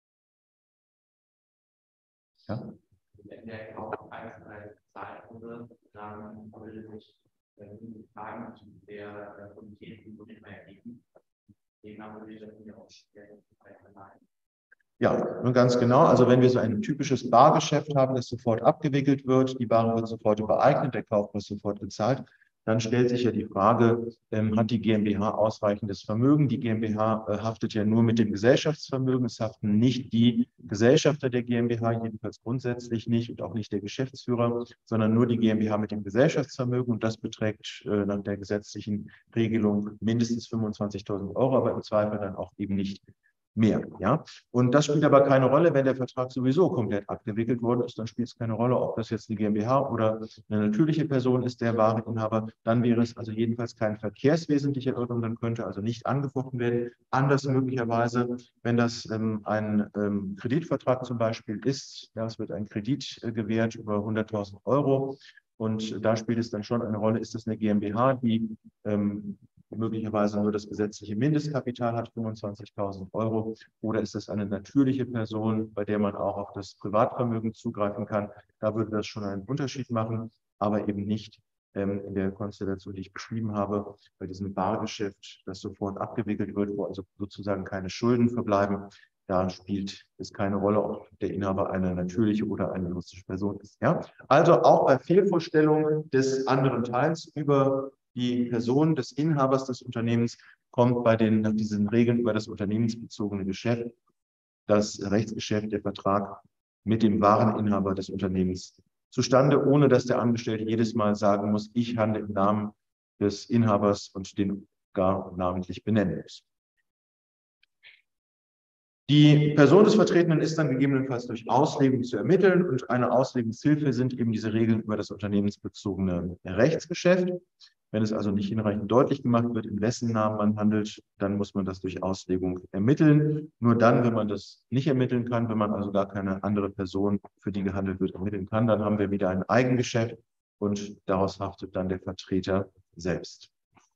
Ja? Wenn der Kaufpreis bezahlt wurde, dann würde sich die Fragen zu der Bonität nicht mehr ergeben. Demnach würde ich das nicht ausstellen. Ja, nun ganz genau. Also wenn wir so ein typisches Bargeschäft haben, das sofort abgewickelt wird, die Ware wird sofort übereignet, der Kaufpreis sofort gezahlt, dann stellt sich ja die Frage, ähm, hat die GmbH ausreichendes Vermögen? Die GmbH äh, haftet ja nur mit dem Gesellschaftsvermögen. Es haften nicht die Gesellschafter der GmbH, jedenfalls grundsätzlich nicht und auch nicht der Geschäftsführer, sondern nur die GmbH mit dem Gesellschaftsvermögen. Und das beträgt äh, nach der gesetzlichen Regelung mindestens fünfundzwanzigtausend Euro, aber im Zweifel dann auch eben nicht mehr. Ja? Und das spielt aber keine Rolle, wenn der Vertrag sowieso komplett abgewickelt worden ist, dann spielt es keine Rolle, ob das jetzt eine GmbH oder eine natürliche Person ist, der Wareninhaber. Dann wäre es also jedenfalls kein verkehrswesentlicher Irrtum, dann könnte also nicht angefochten werden. Anders möglicherweise, wenn das ähm, ein ähm, Kreditvertrag zum Beispiel ist, ja, es wird ein Kredit äh, gewährt über hunderttausend Euro und da spielt es dann schon eine Rolle, ist das eine GmbH, die ähm, möglicherweise nur das gesetzliche Mindestkapital hat, fünfundzwanzigtausend Euro, oder ist es eine natürliche Person, bei der man auch auf das Privatvermögen zugreifen kann. Da würde das schon einen Unterschied machen, aber eben nicht ähm, in der Konstellation, die ich beschrieben habe, bei diesem Bargeschäft, das sofort abgewickelt wird, wo also sozusagen keine Schulden verbleiben. Da spielt es keine Rolle, ob der Inhaber eine natürliche oder eine juristische Person ist. Ja? Also auch bei Fehlvorstellungen des anderen Teils über die Person des Inhabers des Unternehmens kommt bei den, nach diesen Regeln über das unternehmensbezogene Geschäft, das Rechtsgeschäft, der Vertrag mit dem wahren Inhaber des Unternehmens zustande, ohne dass der Angestellte jedes Mal sagen muss, ich handle im Namen des Inhabers und den gar namentlich benennen muss. Die Person des Vertretenen ist dann gegebenenfalls durch Auslegung zu ermitteln und eine Auslegungshilfe sind eben diese Regeln über das unternehmensbezogene Rechtsgeschäft. Wenn es also nicht hinreichend deutlich gemacht wird, in wessen Namen man handelt, dann muss man das durch Auslegung ermitteln. Nur dann, wenn man das nicht ermitteln kann, wenn man also gar keine andere Person, für die gehandelt wird, ermitteln kann, dann haben wir wieder ein Eigengeschäft und daraus haftet dann der Vertreter selbst.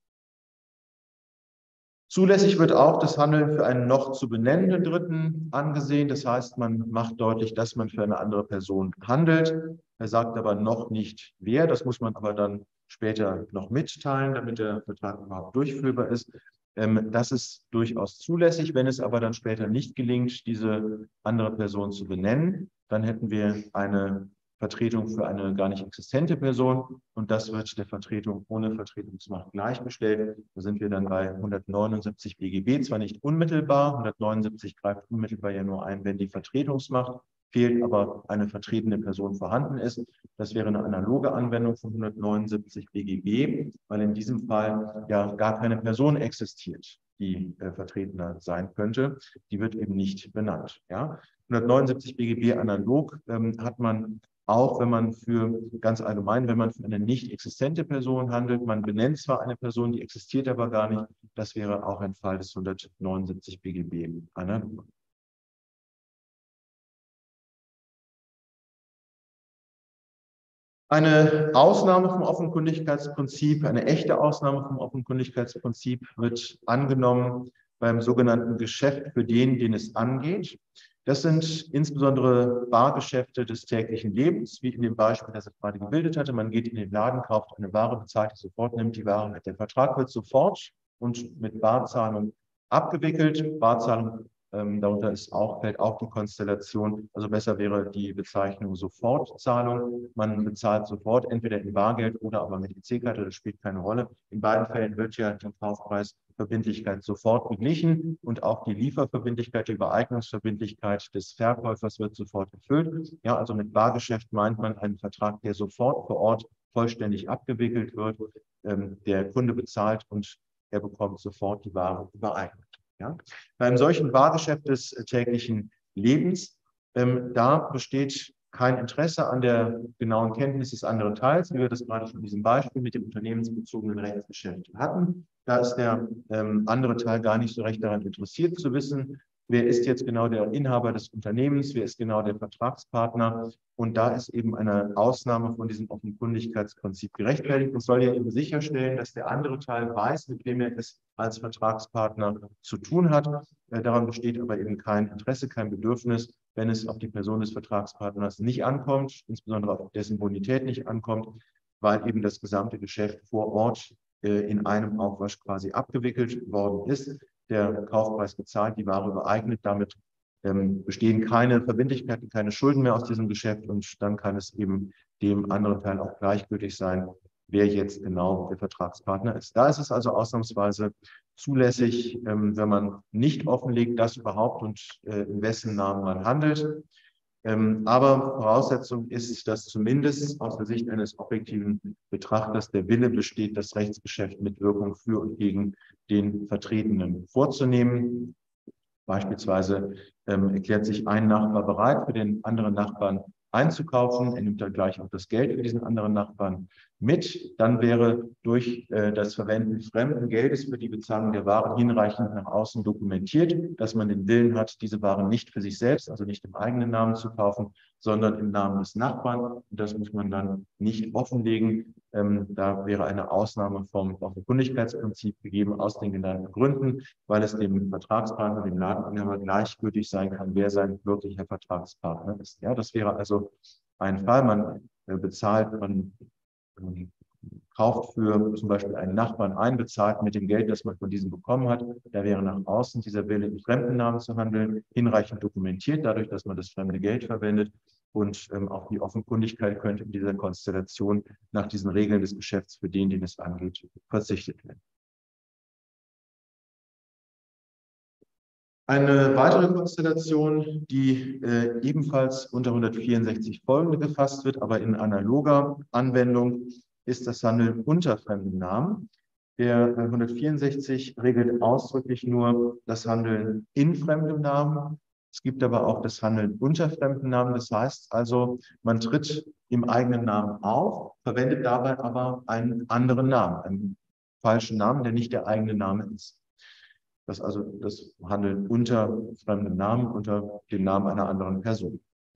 Zulässig wird auch das Handeln für einen noch zu benennenden Dritten angesehen. Das heißt, man macht deutlich, dass man für eine andere Person handelt. Er sagt aber noch nicht, wer. Das muss man aber dann später noch mitteilen, damit der Vertrag überhaupt durchführbar ist. Das ist durchaus zulässig. Wenn es aber dann später nicht gelingt, diese andere Person zu benennen, dann hätten wir eine Vertretung für eine gar nicht existente Person und das wird der Vertretung ohne Vertretungsmacht gleichgestellt. Da sind wir dann bei hundertneunundsiebzig BGB, zwar nicht unmittelbar, hundertneunundsiebzig greift unmittelbar ja nur ein, wenn die Vertretungsmacht fehlt, aber eine vertretene Person vorhanden ist. Das wäre eine analoge Anwendung von hundertneunundsiebzig BGB, weil in diesem Fall ja gar keine Person existiert, die äh, Vertretener sein könnte. Die wird eben nicht benannt. Ja? hundertneunundsiebzig BGB analog ähm, hat man auch, wenn man für, ganz allgemein, wenn man für eine nicht existente Person handelt, man benennt zwar eine Person, die existiert aber gar nicht, das wäre auch ein Fall des hundertneunundsiebzig BGB analog. Eine Ausnahme vom Offenkundigkeitsprinzip, eine echte Ausnahme vom Offenkundigkeitsprinzip wird angenommen beim sogenannten Geschäft für den, den es angeht. Das sind insbesondere Bargeschäfte des täglichen Lebens, wie in dem Beispiel, das ich gerade gebildet hatte. Man geht in den Laden, kauft eine Ware, bezahlt sie sofort, nimmt die Ware mit. Der Vertrag wird sofort und mit Barzahlung abgewickelt. Barzahlung, ähm, darunter ist auch, fällt auch die Konstellation, also besser wäre die Bezeichnung Sofortzahlung. Man bezahlt sofort, entweder in Bargeld oder aber mit E C-Karte, das spielt keine Rolle. In beiden Fällen wird ja der Kaufpreis Verbindlichkeit sofort beglichen und auch die Lieferverbindlichkeit, die Übereignungsverbindlichkeit des Verkäufers wird sofort erfüllt. Ja, also mit Bargeschäft meint man einen Vertrag, der sofort vor Ort vollständig abgewickelt wird. Ähm, der Kunde bezahlt und er bekommt sofort die Ware übereignet. Ja. Bei einem solchen Bargeschäft des täglichen Lebens, ähm, da besteht kein Interesse an der genauen Kenntnis des anderen Teils, wie wir das gerade schon in diesem Beispiel mit dem unternehmensbezogenen Rechtsgeschäft hatten. Da ist der ähm, andere Teil gar nicht so recht daran interessiert zu wissen, wer ist jetzt genau der Inhaber des Unternehmens, wer ist genau der Vertragspartner. Und da ist eben eine Ausnahme von diesem Offenkundigkeitsprinzip gerechtfertigt. Es soll ja eben sicherstellen, dass der andere Teil weiß, mit wem er es als Vertragspartner zu tun hat. Äh, daran besteht aber eben kein Interesse, kein Bedürfnis, wenn es auf die Person des Vertragspartners nicht ankommt, insbesondere auf dessen Bonität nicht ankommt, weil eben das gesamte Geschäft vor Ort äh, in einem Aufwasch quasi abgewickelt worden ist. Der Kaufpreis gezahlt, die Ware übereignet, damit ähm, bestehen keine Verbindlichkeiten, keine Schulden mehr aus diesem Geschäft und dann kann es eben dem anderen Teil auch gleichgültig sein, wer jetzt genau der Vertragspartner ist. Da ist es also ausnahmsweise zulässig, ähm, wenn man nicht offenlegt, dass überhaupt und äh, in wessen Namen man handelt. Ähm, aber Voraussetzung ist, dass zumindest aus der Sicht eines objektiven Betrachters der Wille besteht, das Rechtsgeschäft mit Wirkung für und gegen den Vertretenen vorzunehmen. Beispielsweise ähm, erklärt sich ein Nachbar bereit, für den anderen Nachbarn einzukaufen. Er nimmt dann gleich auch das Geld für diesen anderen Nachbarn mit. Dann wäre durch äh, das Verwenden fremden Geldes für die Bezahlung der Waren hinreichend nach außen dokumentiert, dass man den Willen hat, diese Waren nicht für sich selbst, also nicht im eigenen Namen zu kaufen, sondern im Namen des Nachbarn. Und das muss man dann nicht offenlegen. Ähm, da wäre eine Ausnahme vom Offenkundigkeitsprinzip gegeben aus den genannten Gründen, weil es dem Vertragspartner, dem Ladeninhaber gleichgültig sein kann, wer sein wirklicher Vertragspartner ist. Ja, das wäre also ein Fall, man äh, bezahlt, man äh, kauft für zum Beispiel einen Nachbarn ein, bezahlt mit dem Geld, das man von diesem bekommen hat. Da wäre nach außen dieser Wille, in fremden Namen zu handeln, hinreichend dokumentiert, dadurch, dass man das fremde Geld verwendet. Und ähm, auch die Offenkundigkeit könnte in dieser Konstellation nach diesen Regeln des Geschäfts für den, den es angeht, verzichtet werden. Eine weitere Konstellation, die äh, ebenfalls unter hundertvierundsechzig folgende gefasst wird, aber in analoger Anwendung, ist das Handeln unter fremden Namen. Der äh, hundertvierundsechzig regelt ausdrücklich nur das Handeln in fremdem Namen. Es gibt aber auch das Handeln unter fremden Namen. Das heißt also, man tritt im eigenen Namen auf, verwendet dabei aber einen anderen Namen, einen falschen Namen, der nicht der eigene Name ist. Das ist also das Handeln unter fremdem Namen, unter dem Namen einer anderen Person.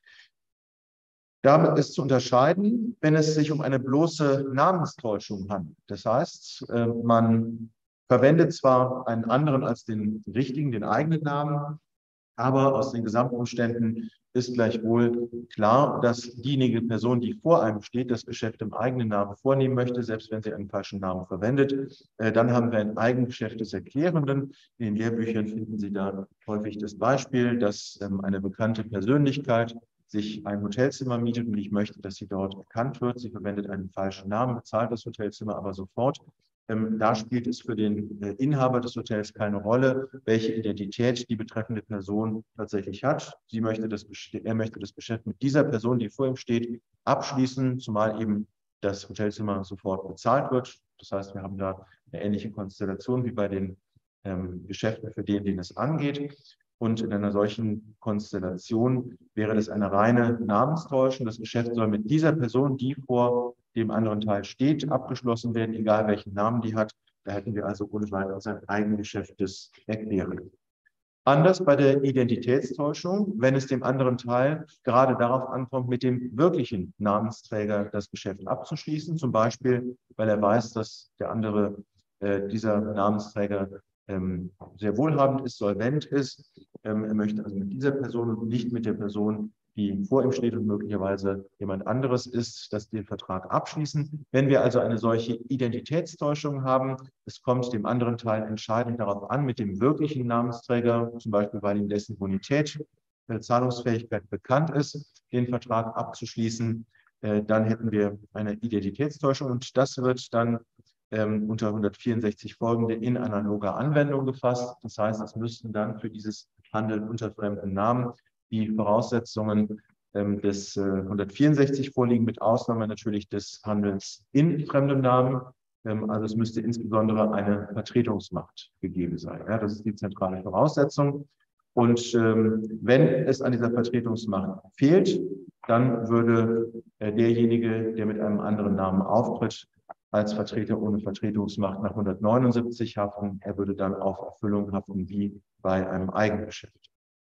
Damit ist zu unterscheiden, wenn es sich um eine bloße Namenstäuschung handelt. Das heißt, man verwendet zwar einen anderen als den richtigen, den eigenen Namen, aber aus den Gesamtumständen ist gleichwohl klar, dass diejenige Person, die vor einem steht, das Geschäft im eigenen Namen vornehmen möchte, selbst wenn sie einen falschen Namen verwendet. Dann haben wir ein Eigengeschäft des Erklärenden. In den Lehrbüchern finden Sie da häufig das Beispiel, dass eine bekannte Persönlichkeit sich ein Hotelzimmer mietet und ich möchte, dass sie dort erkannt wird. Sie verwendet einen falschen Namen, bezahlt das Hotelzimmer aber sofort. Ähm, da spielt es für den äh, Inhaber des Hotels keine Rolle, welche Identität die betreffende Person tatsächlich hat. Sie möchte das, er möchte das Geschäft mit dieser Person, die vor ihm steht, abschließen, zumal eben das Hotelzimmer sofort bezahlt wird. Das heißt, wir haben da eine ähnliche Konstellation wie bei den ähm, Geschäften für den, den es angeht. Und in einer solchen Konstellation wäre das eine reine Namenstäuschung. Das Geschäft soll mit dieser Person, die vor dem anderen Teil steht, abgeschlossen werden, egal welchen Namen die hat. Da hätten wir also ohne weiteres ein Eigengeschäft des Erklärenden. Anders bei der Identitätstäuschung, wenn es dem anderen Teil gerade darauf ankommt, mit dem wirklichen Namensträger das Geschäft abzuschließen. Zum Beispiel, weil er weiß, dass der andere, äh, dieser Namensträger, ähm, sehr wohlhabend ist, solvent ist. Ähm, er möchte also mit dieser Person und nicht mit der Person, die vor ihm steht und möglicherweise jemand anderes ist, dass den Vertrag abschließen. Wenn wir also eine solche Identitätstäuschung haben, es kommt dem anderen Teil entscheidend darauf an, mit dem wirklichen Namensträger, zum Beispiel weil ihm dessen Bonität, äh, Zahlungsfähigkeit bekannt ist, den Vertrag abzuschließen, äh, dann hätten wir eine Identitätstäuschung und das wird dann ähm, unter hundertvierundsechzig folgende in analoger Anwendung gefasst. Das heißt, es müssten dann für dieses Handeln unter fremden Namen die Voraussetzungen ähm, des äh, hundertvierundsechzig vorliegen, mit Ausnahme natürlich des Handelns in fremdem Namen. Ähm, also es müsste insbesondere eine Vertretungsmacht gegeben sein. Ja, das ist die zentrale Voraussetzung. Und ähm, wenn es an dieser Vertretungsmacht fehlt, dann würde äh, derjenige, der mit einem anderen Namen auftritt, als Vertreter ohne Vertretungsmacht nach hundertneunundsiebzig haften. Er würde dann auf Erfüllung haften wie bei einem Eigengeschäft.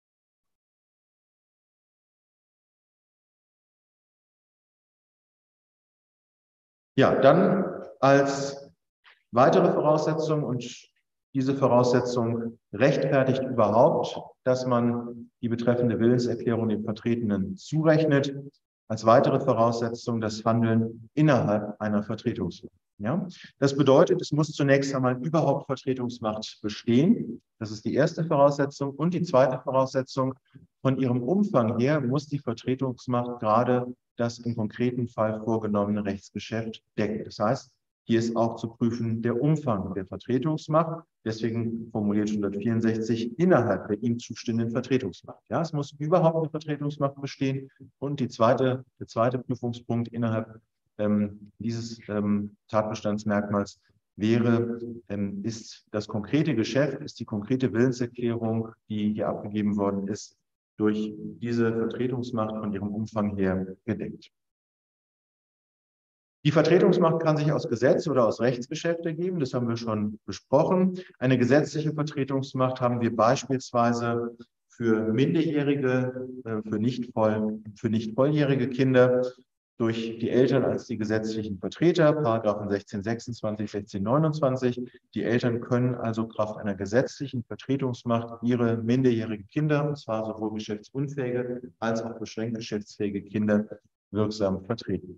Ja, dann als weitere Voraussetzung, und diese Voraussetzung rechtfertigt überhaupt, dass man die betreffende Willenserklärung dem Vertretenen zurechnet, als weitere Voraussetzung das Handeln innerhalb einer Vertretungsmacht. Ja? Das bedeutet, es muss zunächst einmal überhaupt Vertretungsmacht bestehen. Das ist die erste Voraussetzung. Und die zweite Voraussetzung, von ihrem Umfang her muss die Vertretungsmacht gerade das im konkreten Fall vorgenommene Rechtsgeschäft decken. Das heißt, hier ist auch zu prüfen der Umfang der Vertretungsmacht. Deswegen formuliert hundertvierundsechzig innerhalb der ihm zustehenden Vertretungsmacht. Ja, es muss überhaupt eine Vertretungsmacht bestehen. Und die zweite, der zweite Prüfungspunkt innerhalb ähm, dieses ähm, Tatbestandsmerkmals, wäre, ähm, ist das konkrete Geschäft, ist die konkrete Willenserklärung, die hier abgegeben worden ist, durch diese Vertretungsmacht von ihrem Umfang her gedeckt. Die Vertretungsmacht kann sich aus Gesetz oder aus Rechtsgeschäft ergeben, das haben wir schon besprochen. Eine gesetzliche Vertretungsmacht haben wir beispielsweise für Minderjährige, für nicht, voll, für nicht volljährige Kinder durch die Eltern als die gesetzlichen Vertreter, Paragraphen sechzehn sechsundzwanzig, sechzehn neunundzwanzig. Die Eltern können also Kraft einer gesetzlichen Vertretungsmacht ihre minderjährigen Kinder, und zwar sowohl geschäftsunfähige als auch beschränkt geschäftsfähige Kinder, wirksam vertreten.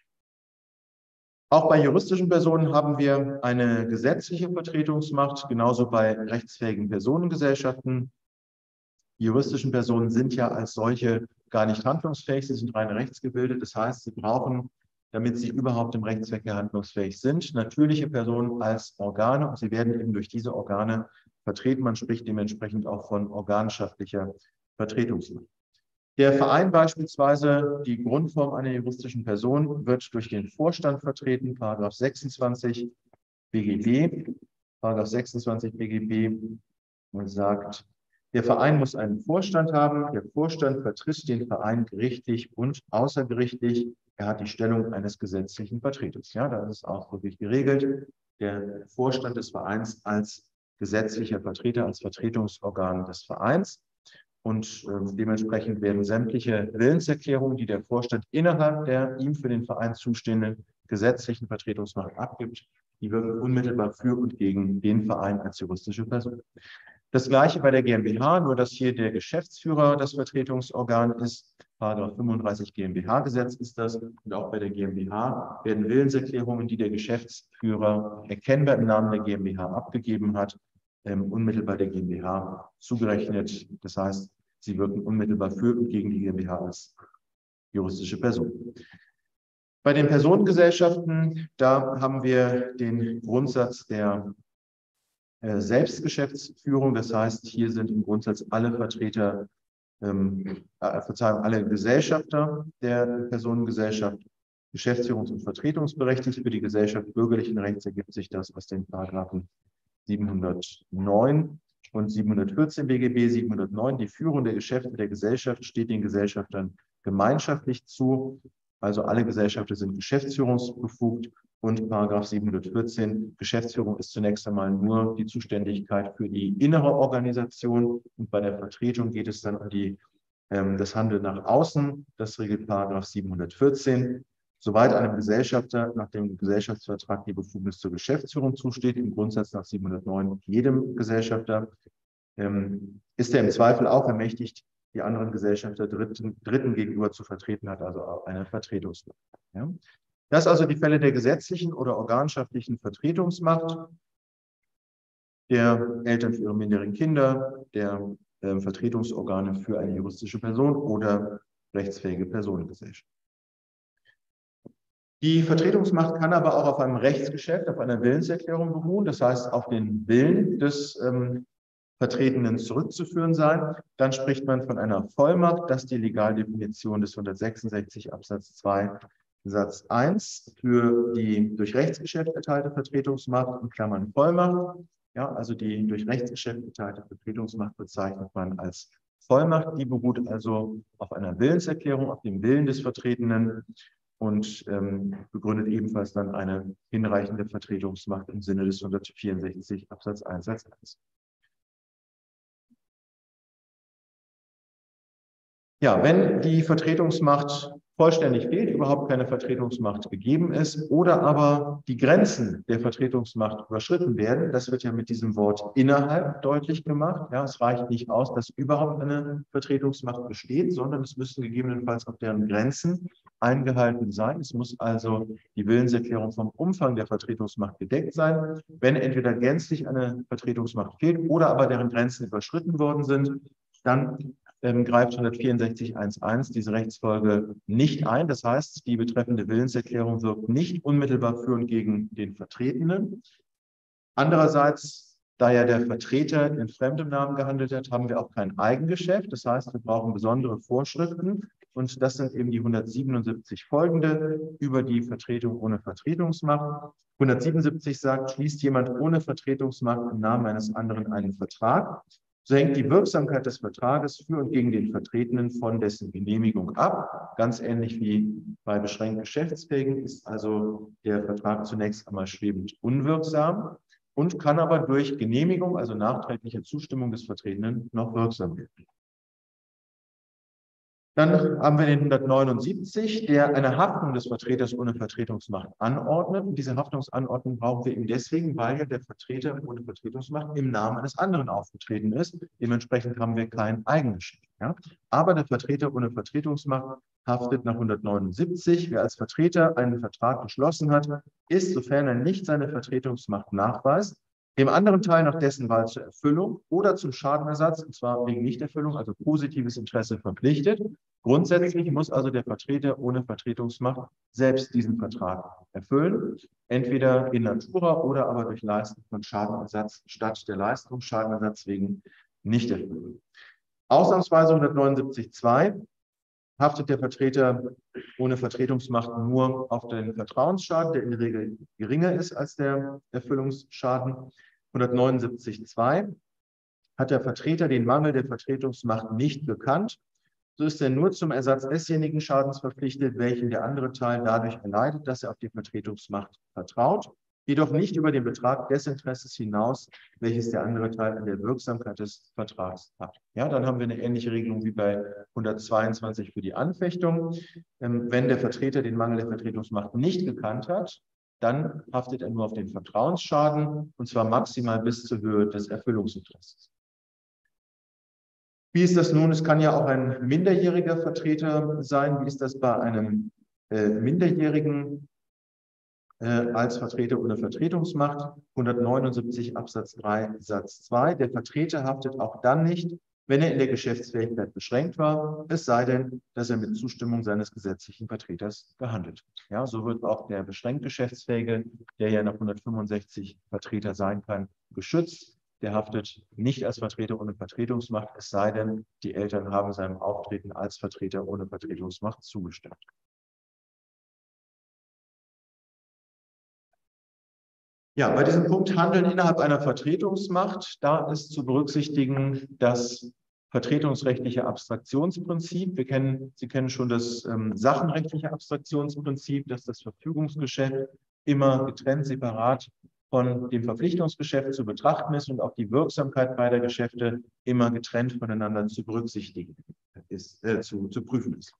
Auch bei juristischen Personen haben wir eine gesetzliche Vertretungsmacht, genauso bei rechtsfähigen Personengesellschaften. Die juristischen Personen sind ja als solche gar nicht handlungsfähig, sie sind rein rechtsgebildet. Das heißt, sie brauchen, damit sie überhaupt im Rechtsverkehr handlungsfähig sind, natürliche Personen als Organe, und sie werden eben durch diese Organe vertreten. Man spricht dementsprechend auch von organschaftlicher Vertretungsmacht. Der Verein beispielsweise, die Grundform einer juristischen Person, wird durch den Vorstand vertreten, Paragraph sechsundzwanzig B G B. Paragraph sechsundzwanzig B G B sagt, der Verein muss einen Vorstand haben. Der Vorstand vertritt den Verein gerichtlich und außergerichtlich. Er hat die Stellung eines gesetzlichen Vertreters. Ja, da ist es auch wirklich geregelt. Der Vorstand des Vereins als gesetzlicher Vertreter, als Vertretungsorgan des Vereins. Und äh, dementsprechend werden sämtliche Willenserklärungen, die der Vorstand innerhalb der ihm für den Verein zustehenden gesetzlichen Vertretungsmacht abgibt, die wirken unmittelbar für und gegen den Verein als juristische Person. Das Gleiche bei der GmbH, nur dass hier der Geschäftsführer das Vertretungsorgan ist. Paragraph fünfunddreißig G m b H-Gesetz ist das. Und auch bei der GmbH werden Willenserklärungen, die der Geschäftsführer erkennbar im Namen der GmbH abgegeben hat, ähm, unmittelbar der GmbH zugerechnet. Das heißt, sie wirken unmittelbar für und gegen die GmbH als juristische Person. Bei den Personengesellschaften, da haben wir den Grundsatz der äh, Selbstgeschäftsführung. Das heißt, hier sind im Grundsatz alle Vertreter, ähm, äh, Verzeihung, alle Gesellschafter der Personengesellschaft geschäftsführungs- und vertretungsberechtigt. Für die Gesellschaft bürgerlichen Rechts ergibt sich das aus den Paragraphen siebenhundertneun und siebenhundertvierzehn B G B. siebenhundertneun, die Führung der Geschäfte der Gesellschaft steht den Gesellschaftern gemeinschaftlich zu. Also alle Gesellschafter sind geschäftsführungsbefugt, und Paragraph siebenhundertvierzehn, Geschäftsführung ist zunächst einmal nur die Zuständigkeit für die innere Organisation, und bei der Vertretung geht es dann um die, ähm, das Handeln nach außen. Das regelt Paragraph siebenhundertvierzehn. Soweit einem Gesellschafter nach dem Gesellschaftsvertrag die Befugnis zur Geschäftsführung zusteht, im Grundsatz nach siebenhundertneun jedem Gesellschafter, ähm, ist er im Zweifel auch ermächtigt, die anderen Gesellschafter Dritten, Dritten gegenüber zu vertreten, hat also auch eine Vertretungsmacht. Ja. Das also die Fälle der gesetzlichen oder organschaftlichen Vertretungsmacht der Eltern für ihre minderjährigen Kinder, der äh, Vertretungsorgane für eine juristische Person oder rechtsfähige Personengesellschaft. Die Vertretungsmacht kann aber auch auf einem Rechtsgeschäft, auf einer Willenserklärung beruhen, das heißt auf den Willen des ähm, Vertretenen zurückzuführen sein. Dann spricht man von einer Vollmacht, das ist die Legaldefinition des hundertsechsundsechzig Absatz zwei Satz eins für die durch Rechtsgeschäft erteilte Vertretungsmacht, in Klammern Vollmacht. Ja, also die durch Rechtsgeschäft erteilte Vertretungsmacht bezeichnet man als Vollmacht. Die beruht also auf einer Willenserklärung, auf dem Willen des Vertretenen und ähm, begründet ebenfalls dann eine hinreichende Vertretungsmacht im Sinne des hundertvierundsechzig Absatz eins Satz eins. Ja, wenn die Vertretungsmacht vollständig fehlt, überhaupt keine Vertretungsmacht gegeben ist oder aber die Grenzen der Vertretungsmacht überschritten werden, das wird ja mit diesem Wort innerhalb deutlich gemacht. Ja, es reicht nicht aus, dass überhaupt eine Vertretungsmacht besteht, sondern es müssen gegebenenfalls auch deren Grenzen eingehalten sein. Es muss also die Willenserklärung vom Umfang der Vertretungsmacht gedeckt sein. Wenn entweder gänzlich eine Vertretungsmacht fehlt oder aber deren Grenzen überschritten worden sind, dann Ähm, greift hundertvierundsechzig Absatz eins diese Rechtsfolge nicht ein. Das heißt, die betreffende Willenserklärung wirkt nicht unmittelbar für und gegen den Vertretenen. Andererseits, da ja der Vertreter in fremdem Namen gehandelt hat, haben wir auch kein Eigengeschäft. Das heißt, wir brauchen besondere Vorschriften Und das sind eben die hundertsiebenundsiebzig folgende über die Vertretung ohne Vertretungsmacht. hundertsiebenundsiebzig sagt, schließt jemand ohne Vertretungsmacht im Namen eines anderen einen Vertrag, so hängt die Wirksamkeit des Vertrages für und gegen den Vertretenen von dessen Genehmigung ab. Ganz ähnlich wie bei beschränkt Geschäftsfähigen ist also der Vertrag zunächst einmal schwebend unwirksam und kann aber durch Genehmigung, also nachträgliche Zustimmung des Vertretenen, noch wirksam werden. Dann haben wir den hundertneunundsiebzig, der eine Haftung des Vertreters ohne Vertretungsmacht anordnet. Und diese Haftungsanordnung brauchen wir eben deswegen, weil ja der Vertreter ohne Vertretungsmacht im Namen eines anderen aufgetreten ist. Dementsprechend haben wir kein Eigengeschäft. Ja? Aber der Vertreter ohne Vertretungsmacht haftet nach hundertneunundsiebzig. Wer als Vertreter einen Vertrag geschlossen hat, ist, sofern er nicht seine Vertretungsmacht nachweist, dem anderen Teil nach dessen Wahl zur Erfüllung oder zum Schadenersatz, und zwar wegen Nichterfüllung, also positives Interesse, verpflichtet. Grundsätzlich muss also der Vertreter ohne Vertretungsmacht selbst diesen Vertrag erfüllen, entweder in Natura oder aber durch Leistung von Schadenersatz statt der Leistung, Schadenersatz wegen Nichterfüllung. Ausnahmsweise hundertneunundsiebzig Absatz zwei haftet der Vertreter ohne Vertretungsmacht nur auf den Vertrauensschaden, der in der Regel geringer ist als der Erfüllungsschaden. hundertneunundsiebzig Absatz zwei hat der Vertreter den Mangel der Vertretungsmacht nicht bekannt, so ist er nur zum Ersatz desjenigen Schadens verpflichtet, welchen der andere Teil dadurch erleidet, dass er auf die Vertretungsmacht vertraut, jedoch nicht über den Betrag des Interesses hinaus, welches der andere Teil an der Wirksamkeit des Vertrags hat. Ja, dann haben wir eine ähnliche Regelung wie bei hundertzweiundzwanzig für die Anfechtung. Ähm, wenn der Vertreter den Mangel der Vertretungsmacht nicht gekannt hat, dann haftet er nur auf den Vertrauensschaden, und zwar maximal bis zur Höhe des Erfüllungsinteresses. Wie ist das nun? Es kann ja auch ein minderjähriger Vertreter sein. Wie ist das bei einem äh, Minderjährigen äh, als Vertreter ohne Vertretungsmacht? hundertneunundsiebzig Absatz drei Satz zwei. Der Vertreter haftet auch dann nicht, wenn er in der Geschäftsfähigkeit beschränkt war, es sei denn, dass er mit Zustimmung seines gesetzlichen Vertreters gehandelt hat. Ja, so wird auch der beschränkt Geschäftsfähige, der ja nach hundertfünfundsechzig Vertreter sein kann, geschützt. Der haftet nicht als Vertreter ohne Vertretungsmacht, es sei denn, die Eltern haben seinem Auftreten als Vertreter ohne Vertretungsmacht zugestimmt. Ja, bei diesem Punkt Handeln innerhalb einer Vertretungsmacht, da ist zu berücksichtigen das vertretungsrechtliche Abstraktionsprinzip. Wir kennen, Sie kennen schon das ähm, sachenrechtliche Abstraktionsprinzip, dass das Verfügungsgeschäft immer getrennt, separat von dem Verpflichtungsgeschäft zu betrachten ist und auch die Wirksamkeit beider Geschäfte immer getrennt voneinander zu berücksichtigen ist, äh, zu, zu prüfen ist.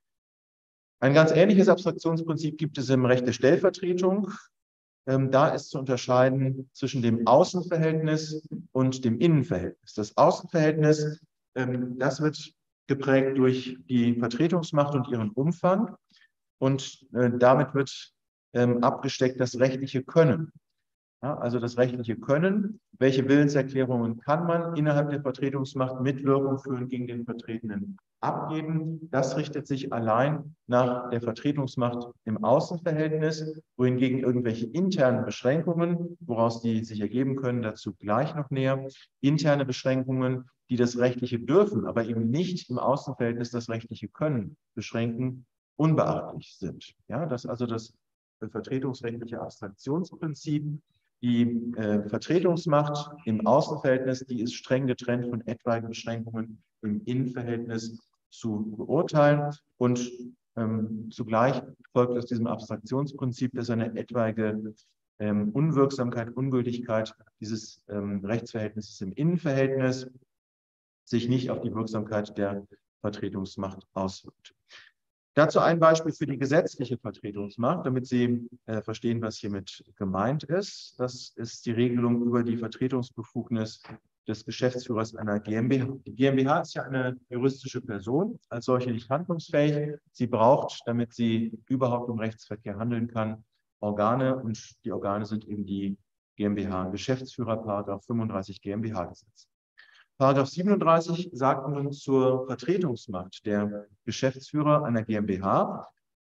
Ein ganz ähnliches Abstraktionsprinzip gibt es im Recht der Stellvertretung. Ähm, da ist zu unterscheiden zwischen dem Außenverhältnis und dem Innenverhältnis. Das Außenverhältnis, ähm, das wird geprägt durch die Vertretungsmacht und ihren Umfang, und äh, damit wird ähm, abgesteckt das rechtliche Können. Ja, also das rechtliche Können, welche Willenserklärungen kann man innerhalb der Vertretungsmacht mit Wirkung führen gegen den Vertretenen abgeben. Das richtet sich allein nach der Vertretungsmacht im Außenverhältnis, wohingegen irgendwelche internen Beschränkungen, woraus die sich ergeben können, dazu gleich noch näher, interne Beschränkungen, die das rechtliche Dürfen, aber eben nicht im Außenverhältnis das rechtliche Können beschränken, unbeachtlich sind. Ja, das ist also das vertretungsrechtliche Abstraktionsprinzip. Die äh, Vertretungsmacht im Außenverhältnis, die ist streng getrennt von etwaigen Beschränkungen im Innenverhältnis zu beurteilen. Und ähm, zugleich folgt aus diesem Abstraktionsprinzip, dass eine etwaige ähm, Unwirksamkeit, Ungültigkeit dieses ähm, Rechtsverhältnisses im Innenverhältnis sich nicht auf die Wirksamkeit der Vertretungsmacht auswirkt. Dazu ein Beispiel für die gesetzliche Vertretungsmacht, damit Sie äh, verstehen, was hiermit gemeint ist. Das ist die Regelung über die Vertretungsbefugnis des Geschäftsführers einer GmbH. Die GmbH ist ja eine juristische Person, als solche nicht handlungsfähig. Sie braucht, damit sie überhaupt im Rechtsverkehr handeln kann, Organe, und die Organe sind eben die GmbH-Geschäftsführer, Paragraph fünfunddreißig GmbH-Gesetz. Paragraph siebenunddreißig sagt nun zur Vertretungsmacht der Geschäftsführer einer GmbH.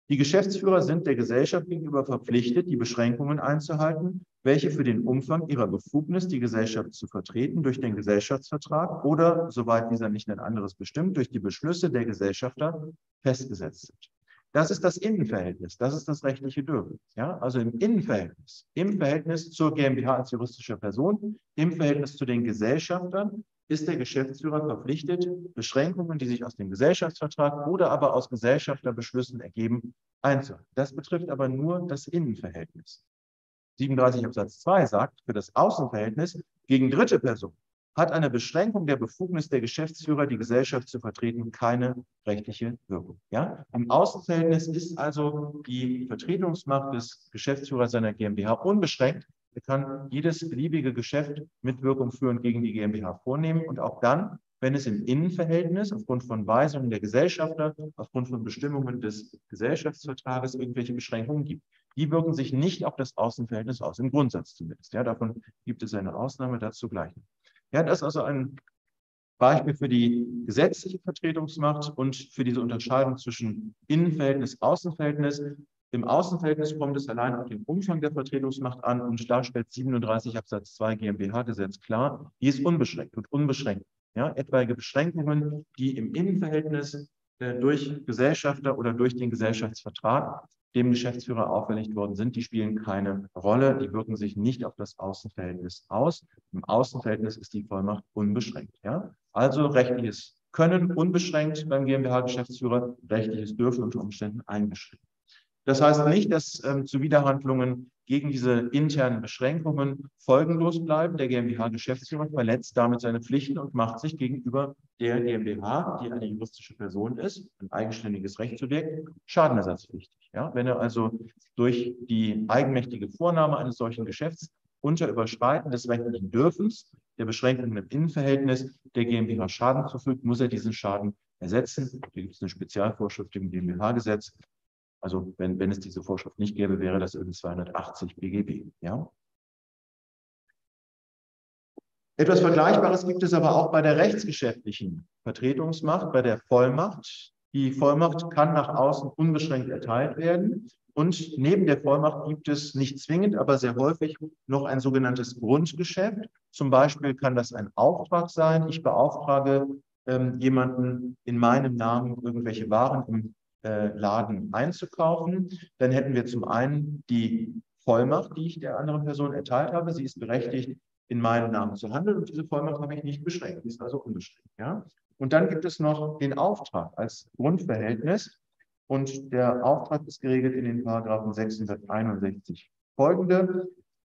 Die Geschäftsführer sind der Gesellschaft gegenüber verpflichtet, die Beschränkungen einzuhalten, welche für den Umfang ihrer Befugnis, die Gesellschaft zu vertreten, durch den Gesellschaftsvertrag oder, soweit dieser nicht ein anderes bestimmt, durch die Beschlüsse der Gesellschafter festgesetzt sind. Das ist das Innenverhältnis, das ist das rechtliche Dürfen. Ja? Also im Innenverhältnis, im Verhältnis zur GmbH als juristische Person, im Verhältnis zu den Gesellschaftern, ist der Geschäftsführer verpflichtet, Beschränkungen, die sich aus dem Gesellschaftsvertrag oder aber aus Gesellschafterbeschlüssen ergeben, einzuhalten. Das betrifft aber nur das Innenverhältnis. siebenunddreißig Absatz zwei sagt, für das Außenverhältnis gegen dritte Personen hat eine Beschränkung der Befugnis der Geschäftsführer, die Gesellschaft zu vertreten, keine rechtliche Wirkung. Ja? Im Außenverhältnis ist also die Vertretungsmacht des Geschäftsführers seiner GmbH unbeschränkt. Er kann jedes beliebige Geschäft mit Wirkung führend gegen die GmbH vornehmen und auch dann, wenn es im Innenverhältnis aufgrund von Weisungen der Gesellschafter, aufgrund von Bestimmungen des Gesellschaftsvertrages irgendwelche Beschränkungen gibt. Die wirken sich nicht auf das Außenverhältnis aus, im Grundsatz zumindest. Ja, davon gibt es eine Ausnahme, dazu gleich. Ja, das ist also ein Beispiel für die gesetzliche Vertretungsmacht und für diese Unterscheidung zwischen Innenverhältnis, Außenverhältnis. Im Außenverhältnis kommt es allein auf den Umfang der Vertretungsmacht an und da stellt siebenunddreißig Absatz zwei GmbH-Gesetz klar, die ist unbeschränkt und unbeschränkt. Ja, etwaige Beschränkungen, die im Innenverhältnis äh, durch Gesellschafter oder durch den Gesellschaftsvertrag dem Geschäftsführer auferlegt worden sind, die spielen keine Rolle, die wirken sich nicht auf das Außenverhältnis aus. Im Außenverhältnis ist die Vollmacht unbeschränkt. Ja? Also rechtliches Können unbeschränkt beim GmbH-Geschäftsführer, rechtliches Dürfen unter Umständen eingeschränkt. Das heißt nicht, dass ähm, Zuwiderhandlungen gegen diese internen Beschränkungen folgenlos bleiben. Der GmbH-Geschäftsführer verletzt damit seine Pflichten und macht sich gegenüber der GmbH, die eine juristische Person ist, ein eigenständiges Rechtssubjekt, schadenersatzpflichtig. Ja? Wenn er also durch die eigenmächtige Vornahme eines solchen Geschäfts unter Überschreiten des rechtlichen Dürfens, der Beschränkungen im Innenverhältnis der GmbH Schaden zufügt, muss er diesen Schaden ersetzen. Da gibt es eine Spezialvorschrift im GmbH-Gesetz. Also wenn, wenn es diese Vorschrift nicht gäbe, wäre das irgendwie zweihundertachtzig B G B. Ja? Etwas Vergleichbares gibt es aber auch bei der rechtsgeschäftlichen Vertretungsmacht, bei der Vollmacht. Die Vollmacht kann nach außen unbeschränkt erteilt werden. Und neben der Vollmacht gibt es nicht zwingend, aber sehr häufig noch ein sogenanntes Grundgeschäft. Zum Beispiel kann das ein Auftrag sein. Ich beauftrage ähm, jemanden in meinem Namen, irgendwelche Waren im Laden einzukaufen. Dann hätten wir zum einen die Vollmacht, die ich der anderen Person erteilt habe. Sie ist berechtigt, in meinem Namen zu handeln und diese Vollmacht habe ich nicht beschränkt. Die ist also unbeschränkt. Ja? Und dann gibt es noch den Auftrag als Grundverhältnis und der Auftrag ist geregelt in den Paragraphen sechshunderteinundsechzig folgende.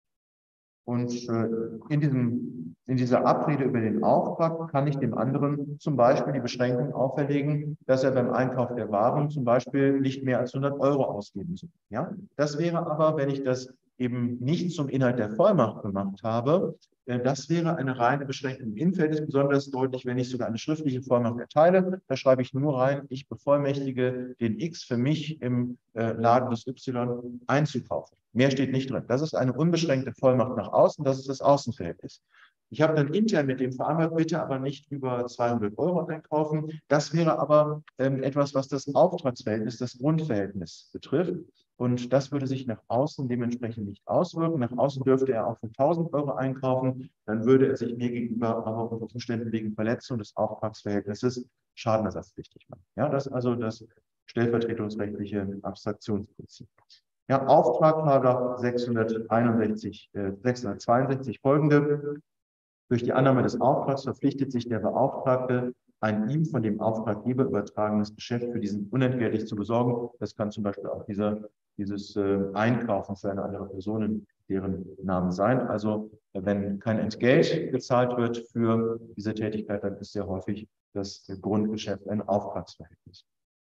Und in, diesem, in dieser Abrede über den Auftrag kann ich dem anderen zum Beispiel die Beschränkung auferlegen, dass er beim Einkauf der Waren zum Beispiel nicht mehr als hundert Euro ausgeben soll. Ja? Das wäre aber, wenn ich das eben nicht zum Inhalt der Vollmacht gemacht habe, das wäre eine reine Beschränkung im Innenverhältnis, besonders deutlich, wenn ich sogar eine schriftliche Vollmacht erteile. Da schreibe ich nur rein, ich bevollmächtige den X für mich im Laden des Y einzukaufen. Mehr steht nicht drin. Das ist eine unbeschränkte Vollmacht nach außen, das ist das Außenverhältnis. Ich habe dann intern mit dem vereinbart, bitte aber nicht über zweihundert Euro einkaufen. Das wäre aber ähm, etwas, was das Auftragsverhältnis, das Grundverhältnis betrifft. Und das würde sich nach außen dementsprechend nicht auswirken. Nach außen dürfte er auch für tausend Euro einkaufen. Dann würde er sich mir gegenüber aber unter Umständen wegen Verletzung des Auftragsverhältnisses schadenersatzpflichtig machen. Ja, das ist also das stellvertretungsrechtliche Abstraktionsprinzip. Ja, Auftrag, Paragraph sechshunderteinundsechzig, äh, sechshundertzweiundsechzig folgende. Durch die Annahme des Auftrags verpflichtet sich der Beauftragte, ein ihm von dem Auftraggeber übertragenes Geschäft für diesen unentgeltlich zu besorgen. Das kann zum Beispiel auch dieser, dieses äh, Einkaufen für eine andere Person in deren Namen sein. Also wenn kein Entgelt gezahlt wird für diese Tätigkeit, dann ist sehr häufig das Grundgeschäft ein Auftragsverhältnis.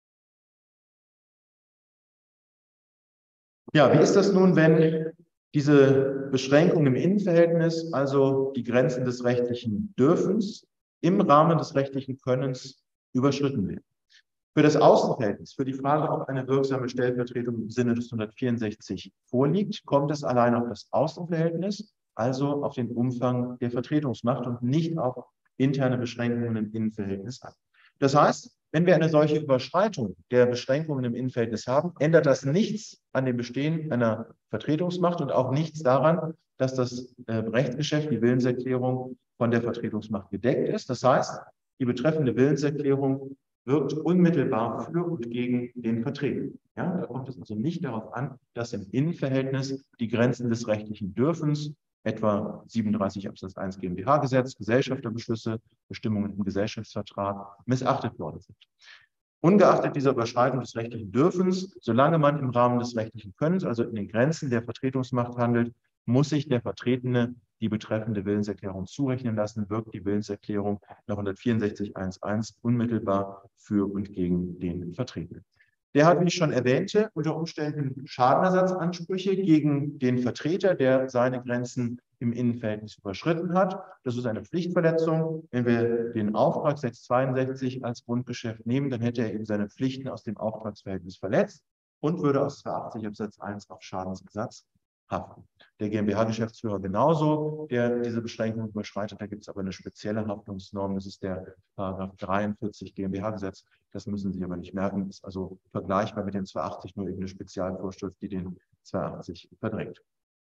Ja, wie ist das nun, wenn diese Beschränkung im Innenverhältnis, also die Grenzen des rechtlichen Dürfens, im Rahmen des rechtlichen Könnens überschritten werden? Für das Außenverhältnis, für die Frage, ob eine wirksame Stellvertretung im Sinne des hundertvierundsechzig vorliegt, kommt es allein auf das Außenverhältnis, also auf den Umfang der Vertretungsmacht und nicht auf interne Beschränkungen im Innenverhältnis an. Das heißt, Wenn wir eine solche Überschreitung der Beschränkungen im Innenverhältnis haben, ändert das nichts an dem Bestehen einer Vertretungsmacht und auch nichts daran, dass das äh, Rechtsgeschäft, die Willenserklärung, von der Vertretungsmacht gedeckt ist. Das heißt, die betreffende Willenserklärung wirkt unmittelbar für und gegen den Vertretenen. Ja, da kommt es also nicht darauf an, dass im Innenverhältnis die Grenzen des rechtlichen Dürfens, etwa siebenunddreißig Absatz eins GmbH-Gesetz, Gesellschafterbeschlüsse, Bestimmungen im Gesellschaftsvertrag, missachtet worden sind. Ungeachtet dieser Überschreitung des rechtlichen Dürfens, solange man im Rahmen des rechtlichen Könnens, also in den Grenzen der Vertretungsmacht handelt, muss sich der Vertretene die betreffende Willenserklärung zurechnen lassen, wirkt die Willenserklärung nach hundertvierundsechzig Absatz eins unmittelbar für und gegen den Vertretenen. Der hat, wie ich schon erwähnte, unter Umständen Schadenersatzansprüche gegen den Vertreter, der seine Grenzen im Innenverhältnis überschritten hat. Das ist eine Pflichtverletzung. Wenn wir den Auftrag sechshundertzweiundsechzig als Grundgeschäft nehmen, dann hätte er eben seine Pflichten aus dem Auftragsverhältnis verletzt und würde aus zweihundertachtzig Absatz eins auf Schadensersatz haften. Der GmbH-Geschäftsführer genauso, der diese Beschränkung überschreitet. Da gibt es aber eine spezielle Haftungsnorm, das ist der Paragraph dreiundvierzig GmbH-Gesetz. Das müssen Sie aber nicht merken, ist also vergleichbar mit dem zweihundertachtzig, nur eben eine Spezialvorschrift, die den zweihundertachtzig verdrängt.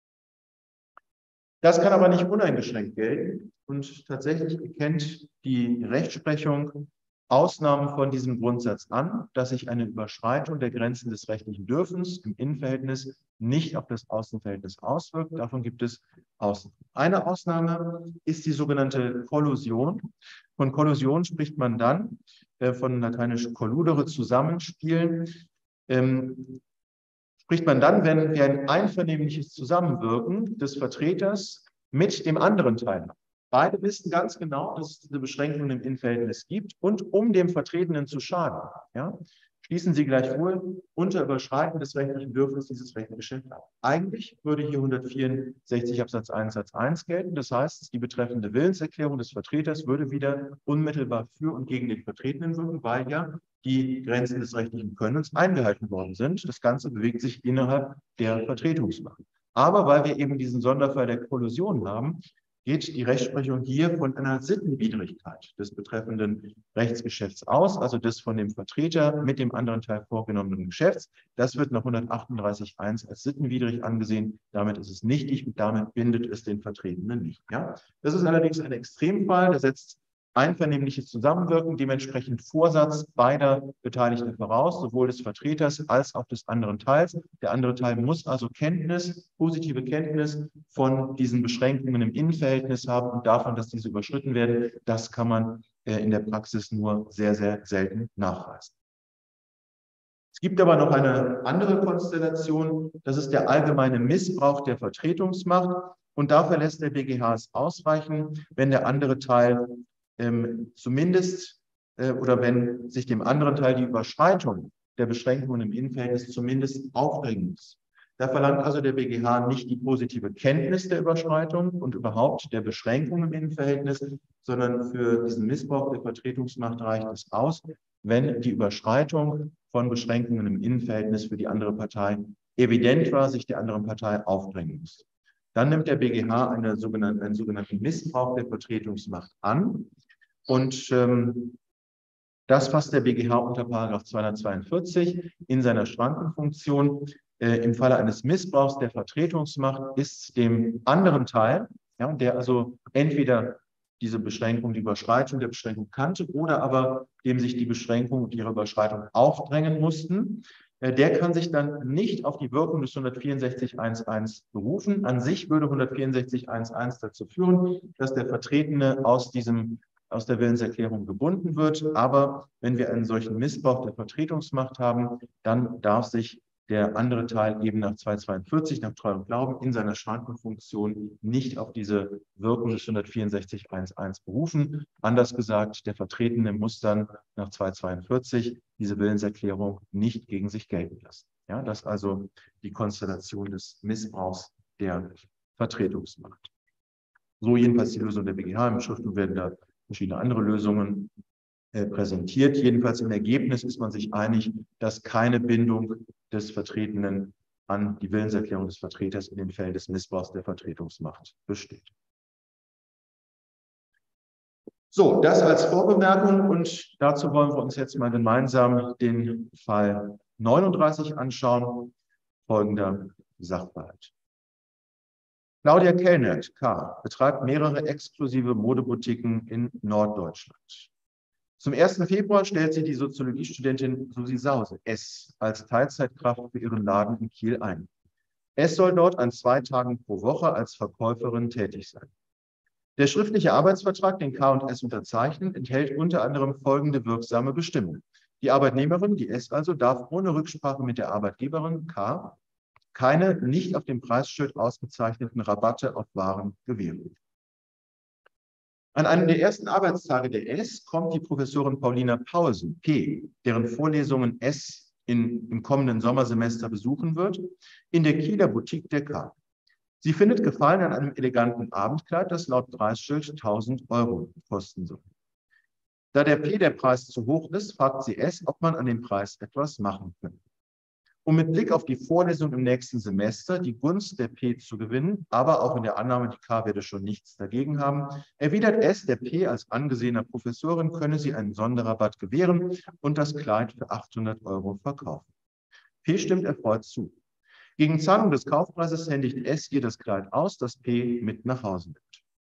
Das kann aber nicht uneingeschränkt gelten und tatsächlich erkennt die Rechtsprechung Ausnahmen von diesem Grundsatz an, dass sich eine Überschreitung der Grenzen des rechtlichen Dürfens im Innenverhältnis nicht auf das Außenverhältnis auswirkt. Davon gibt es Ausnahmen. Eine Ausnahme ist die sogenannte Kollusion. Von Kollusion spricht man dann, äh, von lateinisch colludere, zusammenspielen, ähm, spricht man dann, wenn wir ein einvernehmliches Zusammenwirken des Vertreters mit dem anderen Teil haben. Beide wissen ganz genau, dass es diese Beschränkungen im Innenverhältnis gibt und um dem Vertretenen zu schaden, ja, schließen Sie gleichwohl unter Überschreiten des rechtlichen Dürfens dieses Rechtsgeschäft ab. Eigentlich würde hier hundertvierundsechzig Absatz eins Satz eins gelten. Das heißt, die betreffende Willenserklärung des Vertreters würde wieder unmittelbar für und gegen den Vertretenen wirken, weil ja die Grenzen des rechtlichen Könnens eingehalten worden sind. Das Ganze bewegt sich innerhalb der Vertretungsmacht. Aber weil wir eben diesen Sonderfall der Kollusion haben, geht die Rechtsprechung hier von einer Sittenwidrigkeit des betreffenden Rechtsgeschäfts aus, also des von dem Vertreter mit dem anderen Teil vorgenommenen Geschäfts. Das wird nach hundertachtunddreißig Absatz eins als sittenwidrig angesehen. Damit ist es nichtig und damit bindet es den Vertretenen nicht. Ja? Das ist allerdings ein Extremfall, der setzt einvernehmliches Zusammenwirken, dementsprechend Vorsatz beider Beteiligten voraus, sowohl des Vertreters als auch des anderen Teils. Der andere Teil muss also Kenntnis, positive Kenntnis von diesen Beschränkungen im Innenverhältnis haben und davon, dass diese überschritten werden. Das kann man äh, in der Praxis nur sehr, sehr selten nachweisen. Es gibt aber noch eine andere Konstellation, das ist der allgemeine Missbrauch der Vertretungsmacht. Und dafür lässt der B G H es ausreichen, wenn der andere Teil ähm, zumindest äh, oder wenn sich dem anderen Teil die Überschreitung der Beschränkungen im Innenverhältnis zumindest aufdringen muss. Da verlangt also der B G H nicht die positive Kenntnis der Überschreitung und überhaupt der Beschränkung im Innenverhältnis, sondern für diesen Missbrauch der Vertretungsmacht reicht es aus, wenn die Überschreitung von Beschränkungen im Innenverhältnis für die andere Partei evident war, sich der anderen Partei aufdrängen muss. Dann nimmt der B G H eine sogenannte, einen sogenannten Missbrauch der Vertretungsmacht an. Und ähm, das fasst der B G H unter Paragraph zweihundertzweiundvierzig in seiner Schrankenfunktion. Äh, Im Falle eines Missbrauchs der Vertretungsmacht ist dem anderen Teil, ja, der also entweder diese Beschränkung, die Überschreitung der Beschränkung kannte oder aber dem sich die Beschränkung und ihre Überschreitung aufdrängen mussten, äh, der kann sich dann nicht auf die Wirkung des hundertvierundsechzig Absatz eins berufen. An sich würde hundertvierundsechzig Absatz eins dazu führen, dass der Vertretene aus diesem aus der Willenserklärung gebunden wird. Aber wenn wir einen solchen Missbrauch der Vertretungsmacht haben, dann darf sich der andere Teil eben nach zweihundertzweiundvierzig, nach Treu und Glauben, in seiner Schrankenfunktion nicht auf diese Wirkung des hundertvierundsechzig Absatz eins berufen. Anders gesagt, der Vertretene muss dann nach zweihundertzweiundvierzig diese Willenserklärung nicht gegen sich gelten lassen. Ja, das ist also die Konstellation des Missbrauchs der Vertretungsmacht. So jedenfalls die Lösung der B G H. Im Schriftbuch werden da verschiedene andere Lösungen äh, präsentiert. Jedenfalls im Ergebnis ist man sich einig, dass keine Bindung des Vertretenen an die Willenserklärung des Vertreters in den Fällen des Missbrauchs der Vertretungsmacht besteht. So, das als Vorbemerkung und dazu wollen wir uns jetzt mal gemeinsam den Fall neununddreißig anschauen. Folgender Sachverhalt. Claudia Kellnert, K., betreibt mehrere exklusive Modeboutiquen in Norddeutschland. Zum ersten Februar stellt sie die Soziologiestudentin Susi Sause, S., als Teilzeitkraft für ihren Laden in Kiel ein. S. soll dort an zwei Tagen pro Woche als Verkäuferin tätig sein. Der schriftliche Arbeitsvertrag, den K und S unterzeichnen, enthält unter anderem folgende wirksame Bestimmung. Die Arbeitnehmerin, die S also, darf ohne Rücksprache mit der Arbeitgeberin K keine nicht auf dem Preisschild ausgezeichneten Rabatte auf Waren gewähren. An einem der ersten Arbeitstage der S kommt die Professorin Paulina Paulsen, P., deren Vorlesungen S in, im kommenden Sommersemester besuchen wird, in der Kieler Boutique der K. Sie findet Gefallen an einem eleganten Abendkleid, das laut Preisschild tausend Euro kosten soll. Da der P der Preis zu hoch ist, fragt sie S, ob man an dem Preis etwas machen könnte. Um mit Blick auf die Vorlesung im nächsten Semester die Gunst der P zu gewinnen, aber auch in der Annahme, die K werde schon nichts dagegen haben, erwidert S, der P als angesehener Professorin könne sie einen Sonderrabatt gewähren und das Kleid für achthundert Euro verkaufen. P stimmt erfreut zu. Gegen Zahlung des Kaufpreises händigt S ihr das Kleid aus, das P mit nach Hause nimmt.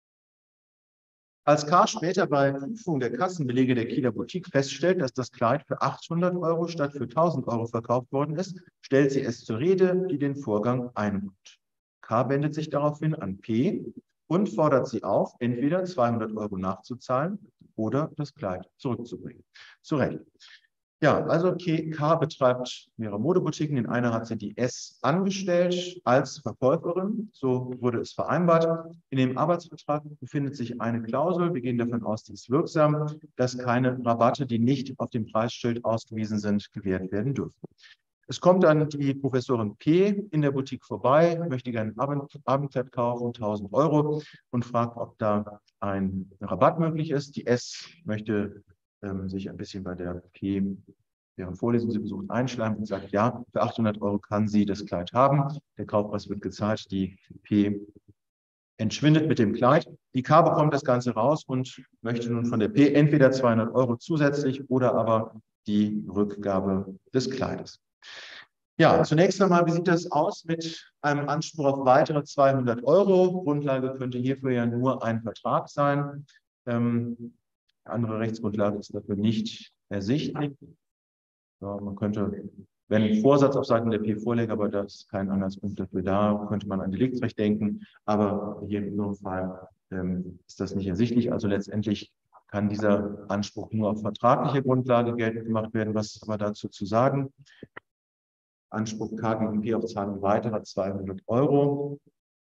Als K später bei Prüfung der Kassenbelege der Kieler Boutique feststellt, dass das Kleid für achthundert Euro statt für tausend Euro verkauft worden ist, stellt sie S zur Rede, die den Vorgang einnimmt. K wendet sich daraufhin an P und fordert sie auf, entweder zweihundert Euro nachzuzahlen oder das Kleid zurückzubringen. Zu Recht. Ja, also K betreibt mehrere Modeboutiquen. In einer hat sie die S angestellt als Verkäuferin. So wurde es vereinbart. In dem Arbeitsvertrag befindet sich eine Klausel. Wir gehen davon aus, die ist wirksam, dass keine Rabatte, die nicht auf dem Preisschild ausgewiesen sind, gewährt werden dürfen. Es kommt dann die Professorin P. in der Boutique vorbei, möchte gerne ein Abend, Abendkleid kaufen, tausend Euro, und fragt, ob da ein Rabatt möglich ist. Die S möchte sich ein bisschen bei der P, deren Vorlesung sie besucht, einschleimen und sagt, ja, für achthundert Euro kann sie das Kleid haben. Der Kaufpreis wird gezahlt, die P entschwindet mit dem Kleid. Die K bekommt das Ganze raus und möchte nun von der P entweder zweihundert Euro zusätzlich oder aber die Rückgabe des Kleides. Ja, zunächst einmal, wie sieht das aus mit einem Anspruch auf weitere zweihundert Euro? Grundlage könnte hierfür ja nur ein Vertrag sein. Ähm, Andere Rechtsgrundlage ist dafür nicht ersichtlich. Ja, man könnte, wenn ein Vorsatz auf Seiten der P vorliegt, aber da ist kein Anhaltspunkt dafür da, könnte man an Deliktsrecht denken. Aber hier in unserem Fall ähm, ist das nicht ersichtlich. Also letztendlich kann dieser Anspruch nur auf vertraglicher Grundlage geltend gemacht werden. Was ist aber dazu zu sagen? Anspruch K gegen P auf Zahlung weiterer zweihundert Euro.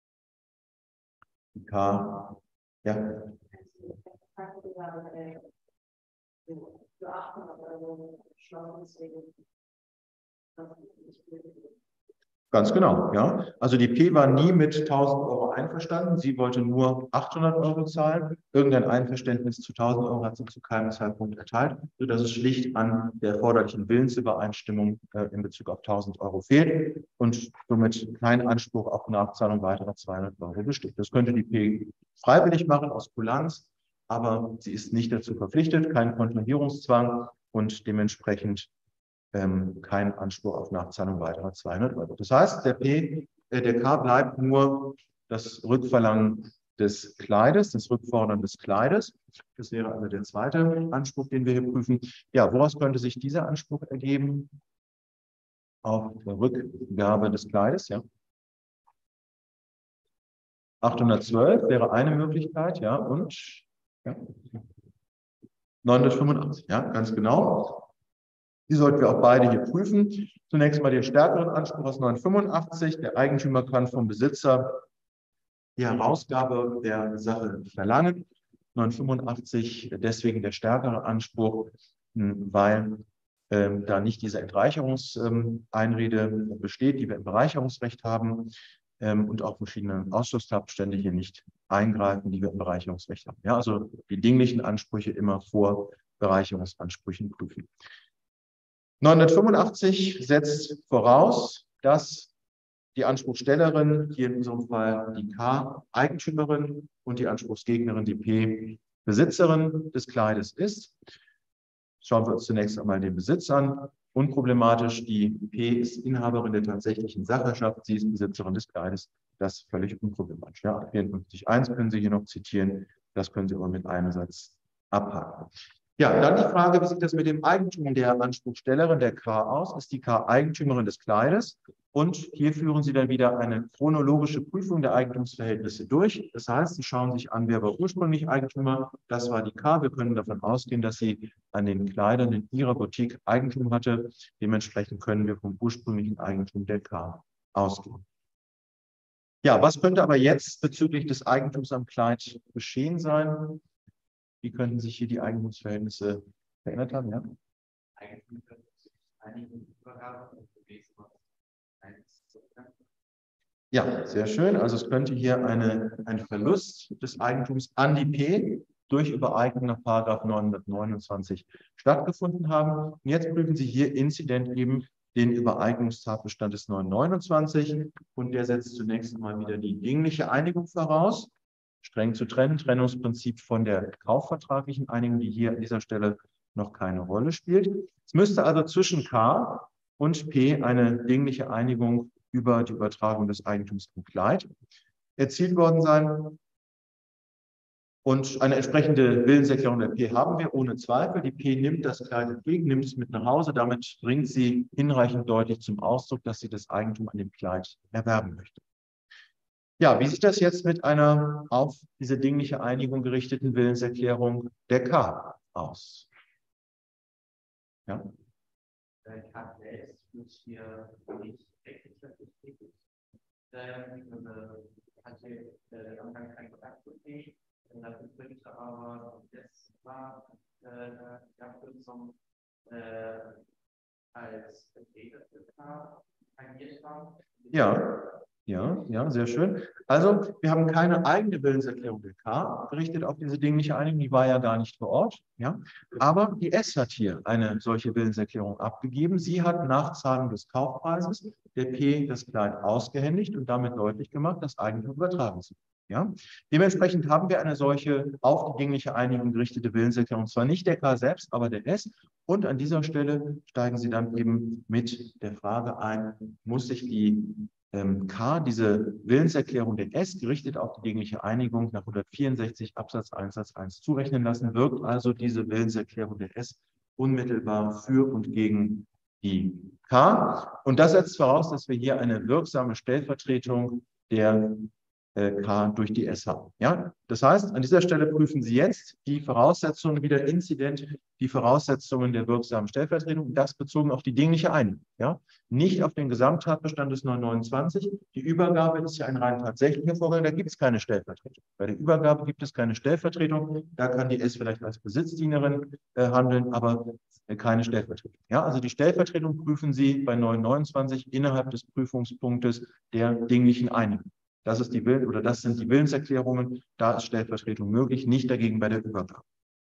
K, ja. Ganz genau, ja. Also die P war nie mit tausend Euro einverstanden. Sie wollte nur achthundert Euro zahlen. Irgendein Einverständnis zu tausend Euro hat sie zu keinem Zeitpunkt erteilt, sodass es schlicht an der erforderlichen Willensübereinstimmung äh, in Bezug auf tausend Euro fehlt und somit kein Anspruch auf Nachzahlung weiterer zweihundert Euro besteht. Das könnte die P freiwillig machen aus Kulanz, aber sie ist nicht dazu verpflichtet, kein Kontrahierungszwang und dementsprechend ähm, kein Anspruch auf Nachzahlung weiterer zweihundert Euro. Das heißt, der P, äh, der K bleibt nur das Rückverlangen des Kleides, das Rückfordern des Kleides. Das wäre also der zweite Anspruch, den wir hier prüfen. Ja, woraus könnte sich dieser Anspruch ergeben? Auf Rückgabe des Kleides, ja. achthundertzwölf wäre eine Möglichkeit, ja, und ja. neunhundertfünfundachtzig, ja, ganz genau. Die sollten wir auch beide hier prüfen. Zunächst mal den stärkeren Anspruch aus neunhundertfünfundachtzig. Der Eigentümer kann vom Besitzer die Herausgabe der Sache verlangen. neunhundertfünfundachtzig deswegen der stärkere Anspruch, weil ähm, da nicht diese Entreicherungseinrede ähm, besteht, die wir im Bereicherungsrecht haben, ähm, und auch verschiedene Ausschlusstatbestände hier nicht eingreifen, die wir im Bereicherungsrecht haben. Ja, also die dinglichen Ansprüche immer vor Bereicherungsansprüchen prüfen. neunhundertfünfundachtzig setzt voraus, dass die Anspruchstellerin, hier in unserem Fall die K, Eigentümerin, und die Anspruchsgegnerin, die P, Besitzerin des Kleides ist. Schauen wir uns zunächst einmal den Besitz an. Unproblematisch, die P ist Inhaberin der tatsächlichen Sachherrschaft, sie ist Besitzerin des Kleides. Das ist völlig unproblematisch. Ja, vierundfünfzig Absatz eins können Sie hier noch zitieren, das können Sie aber mit einem Satz abhaken. Ja, dann die Frage, wie sieht das mit dem Eigentum der Anspruchstellerin, der K, aus? Ist die K Eigentümerin des Kleides? Und hier führen Sie dann wieder eine chronologische Prüfung der Eigentumsverhältnisse durch. Das heißt, Sie schauen sich an, wer war ursprünglich Eigentümer. Das war die K. Wir können davon ausgehen, dass sie an den Kleidern in ihrer Boutique Eigentum hatte. Dementsprechend können wir vom ursprünglichen Eigentum der K ausgehen. Ja, was könnte aber jetzt bezüglich des Eigentums am Kleid geschehen sein? Wie könnten sich hier die Eigentumsverhältnisse verändert haben? Ja? Eigentum könnte sich einige Übergabe und gewesen Ja, sehr schön. Also es könnte hier eine, ein Verlust des Eigentums an die P durch Übereignung nach Paragraph neunhundertneunundzwanzig stattgefunden haben. Und jetzt prüfen Sie hier inzident eben den Übereignungstatbestand des neunhundertneunundzwanzig und der setzt zunächst einmal wieder die dingliche Einigung voraus. Streng zu trennen, Trennungsprinzip von der kaufvertraglichen Einigung, die hier an dieser Stelle noch keine Rolle spielt. Es müsste also zwischen K und P eine dingliche Einigung über die Übertragung des Eigentums im Kleid erzielt worden sein. Und eine entsprechende Willenserklärung der P haben wir ohne Zweifel. Die P nimmt das Kleid entgegen, nimmt es mit nach Hause. Damit bringt sie hinreichend deutlich zum Ausdruck, dass sie das Eigentum an dem Kleid erwerben möchte. Ja, wie sieht das jetzt mit einer auf diese dingliche Einigung gerichteten Willenserklärung der K aus? Ja? Der K selbst wird hier nicht rechtlich tätig. Hat hier der Anfang keinen Kontakt zu P. Dafür könnte aber das war die Abkürzung als Vertreter für K agiert haben. Ja. Ja, ja, sehr schön. Also, wir haben keine eigene Willenserklärung der K gerichtet auf diese dingliche Einigung, die war ja gar nicht vor Ort. Ja? Aber die S hat hier eine solche Willenserklärung abgegeben. Sie hat nach Zahlung des Kaufpreises der P das Kleid ausgehändigt und damit deutlich gemacht, das Eigentum übertragen zu werden. Ja? Dementsprechend haben wir eine solche auf die dingliche Einigung gerichtete Willenserklärung, zwar nicht der K selbst, aber der S. Und an dieser Stelle steigen Sie dann eben mit der Frage ein, muss sich die K, diese Willenserklärung der S, gerichtet auf die dingliche Einigung nach hundertvierundsechzig Absatz eins Satz eins zurechnen lassen, wirkt also diese Willenserklärung der S unmittelbar für und gegen die K. Und das setzt voraus, dass wir hier eine wirksame Stellvertretung der K durch die S haben. Ja? Das heißt, an dieser Stelle prüfen Sie jetzt die Voraussetzungen wieder inzident, die Voraussetzungen der wirksamen Stellvertretung, das bezogen auf die dingliche Einigung. Ja? Nicht auf den Gesamttatbestand des neunhundertneunundzwanzig. Die Übergabe ist ja ein rein tatsächlicher Vorgang, da gibt es keine Stellvertretung. Bei der Übergabe gibt es keine Stellvertretung, da kann die S vielleicht als Besitzdienerin äh, handeln, aber äh, keine Stellvertretung. Ja? Also die Stellvertretung prüfen Sie bei neunhundertneunundzwanzig innerhalb des Prüfungspunktes der dinglichen Einigung. Das ist die Willen oder das sind die Willenserklärungen. Da ist Stellvertretung möglich, nicht dagegen bei der Übergabe.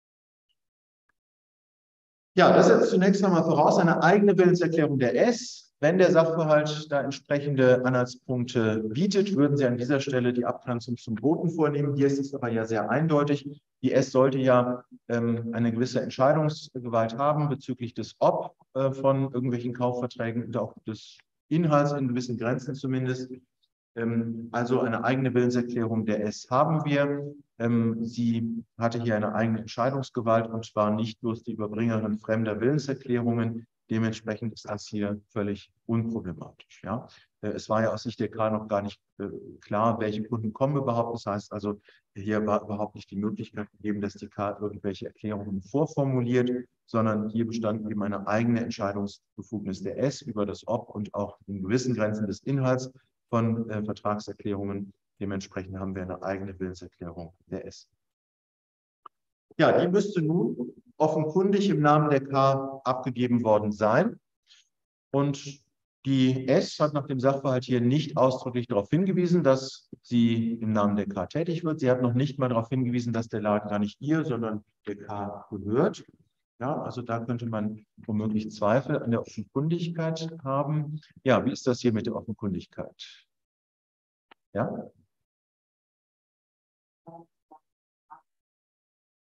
Ja, das setzt zunächst einmal voraus eine eigene Willenserklärung der S. Wenn der Sachverhalt da entsprechende Anhaltspunkte bietet, würden Sie an dieser Stelle die Abgrenzung zum Boten vornehmen. Hier ist es aber ja sehr eindeutig. Die S sollte ja ähm, eine gewisse Entscheidungsgewalt haben bezüglich des Ob äh, von irgendwelchen Kaufverträgen und auch des Inhalts in gewissen Grenzen zumindest. Also eine eigene Willenserklärung der S haben wir. Sie hatte hier eine eigene Entscheidungsgewalt und war nicht bloß die Überbringerin fremder Willenserklärungen. Dementsprechend ist das hier völlig unproblematisch. Ja? Es war ja aus Sicht der K noch gar nicht klar, welche Kunden kommen überhaupt. Das heißt also, hier war überhaupt nicht die Möglichkeit gegeben, dass die K irgendwelche Erklärungen vorformuliert, sondern hier bestand eben eine eigene Entscheidungsbefugnis der S über das Ob und auch in gewissen Grenzen des Inhalts von äh, Vertragserklärungen. Dementsprechend haben wir eine eigene Willenserklärung der S. Ja, die müsste nun offenkundig im Namen der K abgegeben worden sein. Und die S hat nach dem Sachverhalt hier nicht ausdrücklich darauf hingewiesen, dass sie im Namen der K tätig wird. Sie hat noch nicht mal darauf hingewiesen, dass der Laden gar nicht ihr, sondern der K gehört. Ja, also da könnte man womöglich Zweifel an der Offenkundigkeit haben. Ja, wie ist das hier mit der Offenkundigkeit? Ja?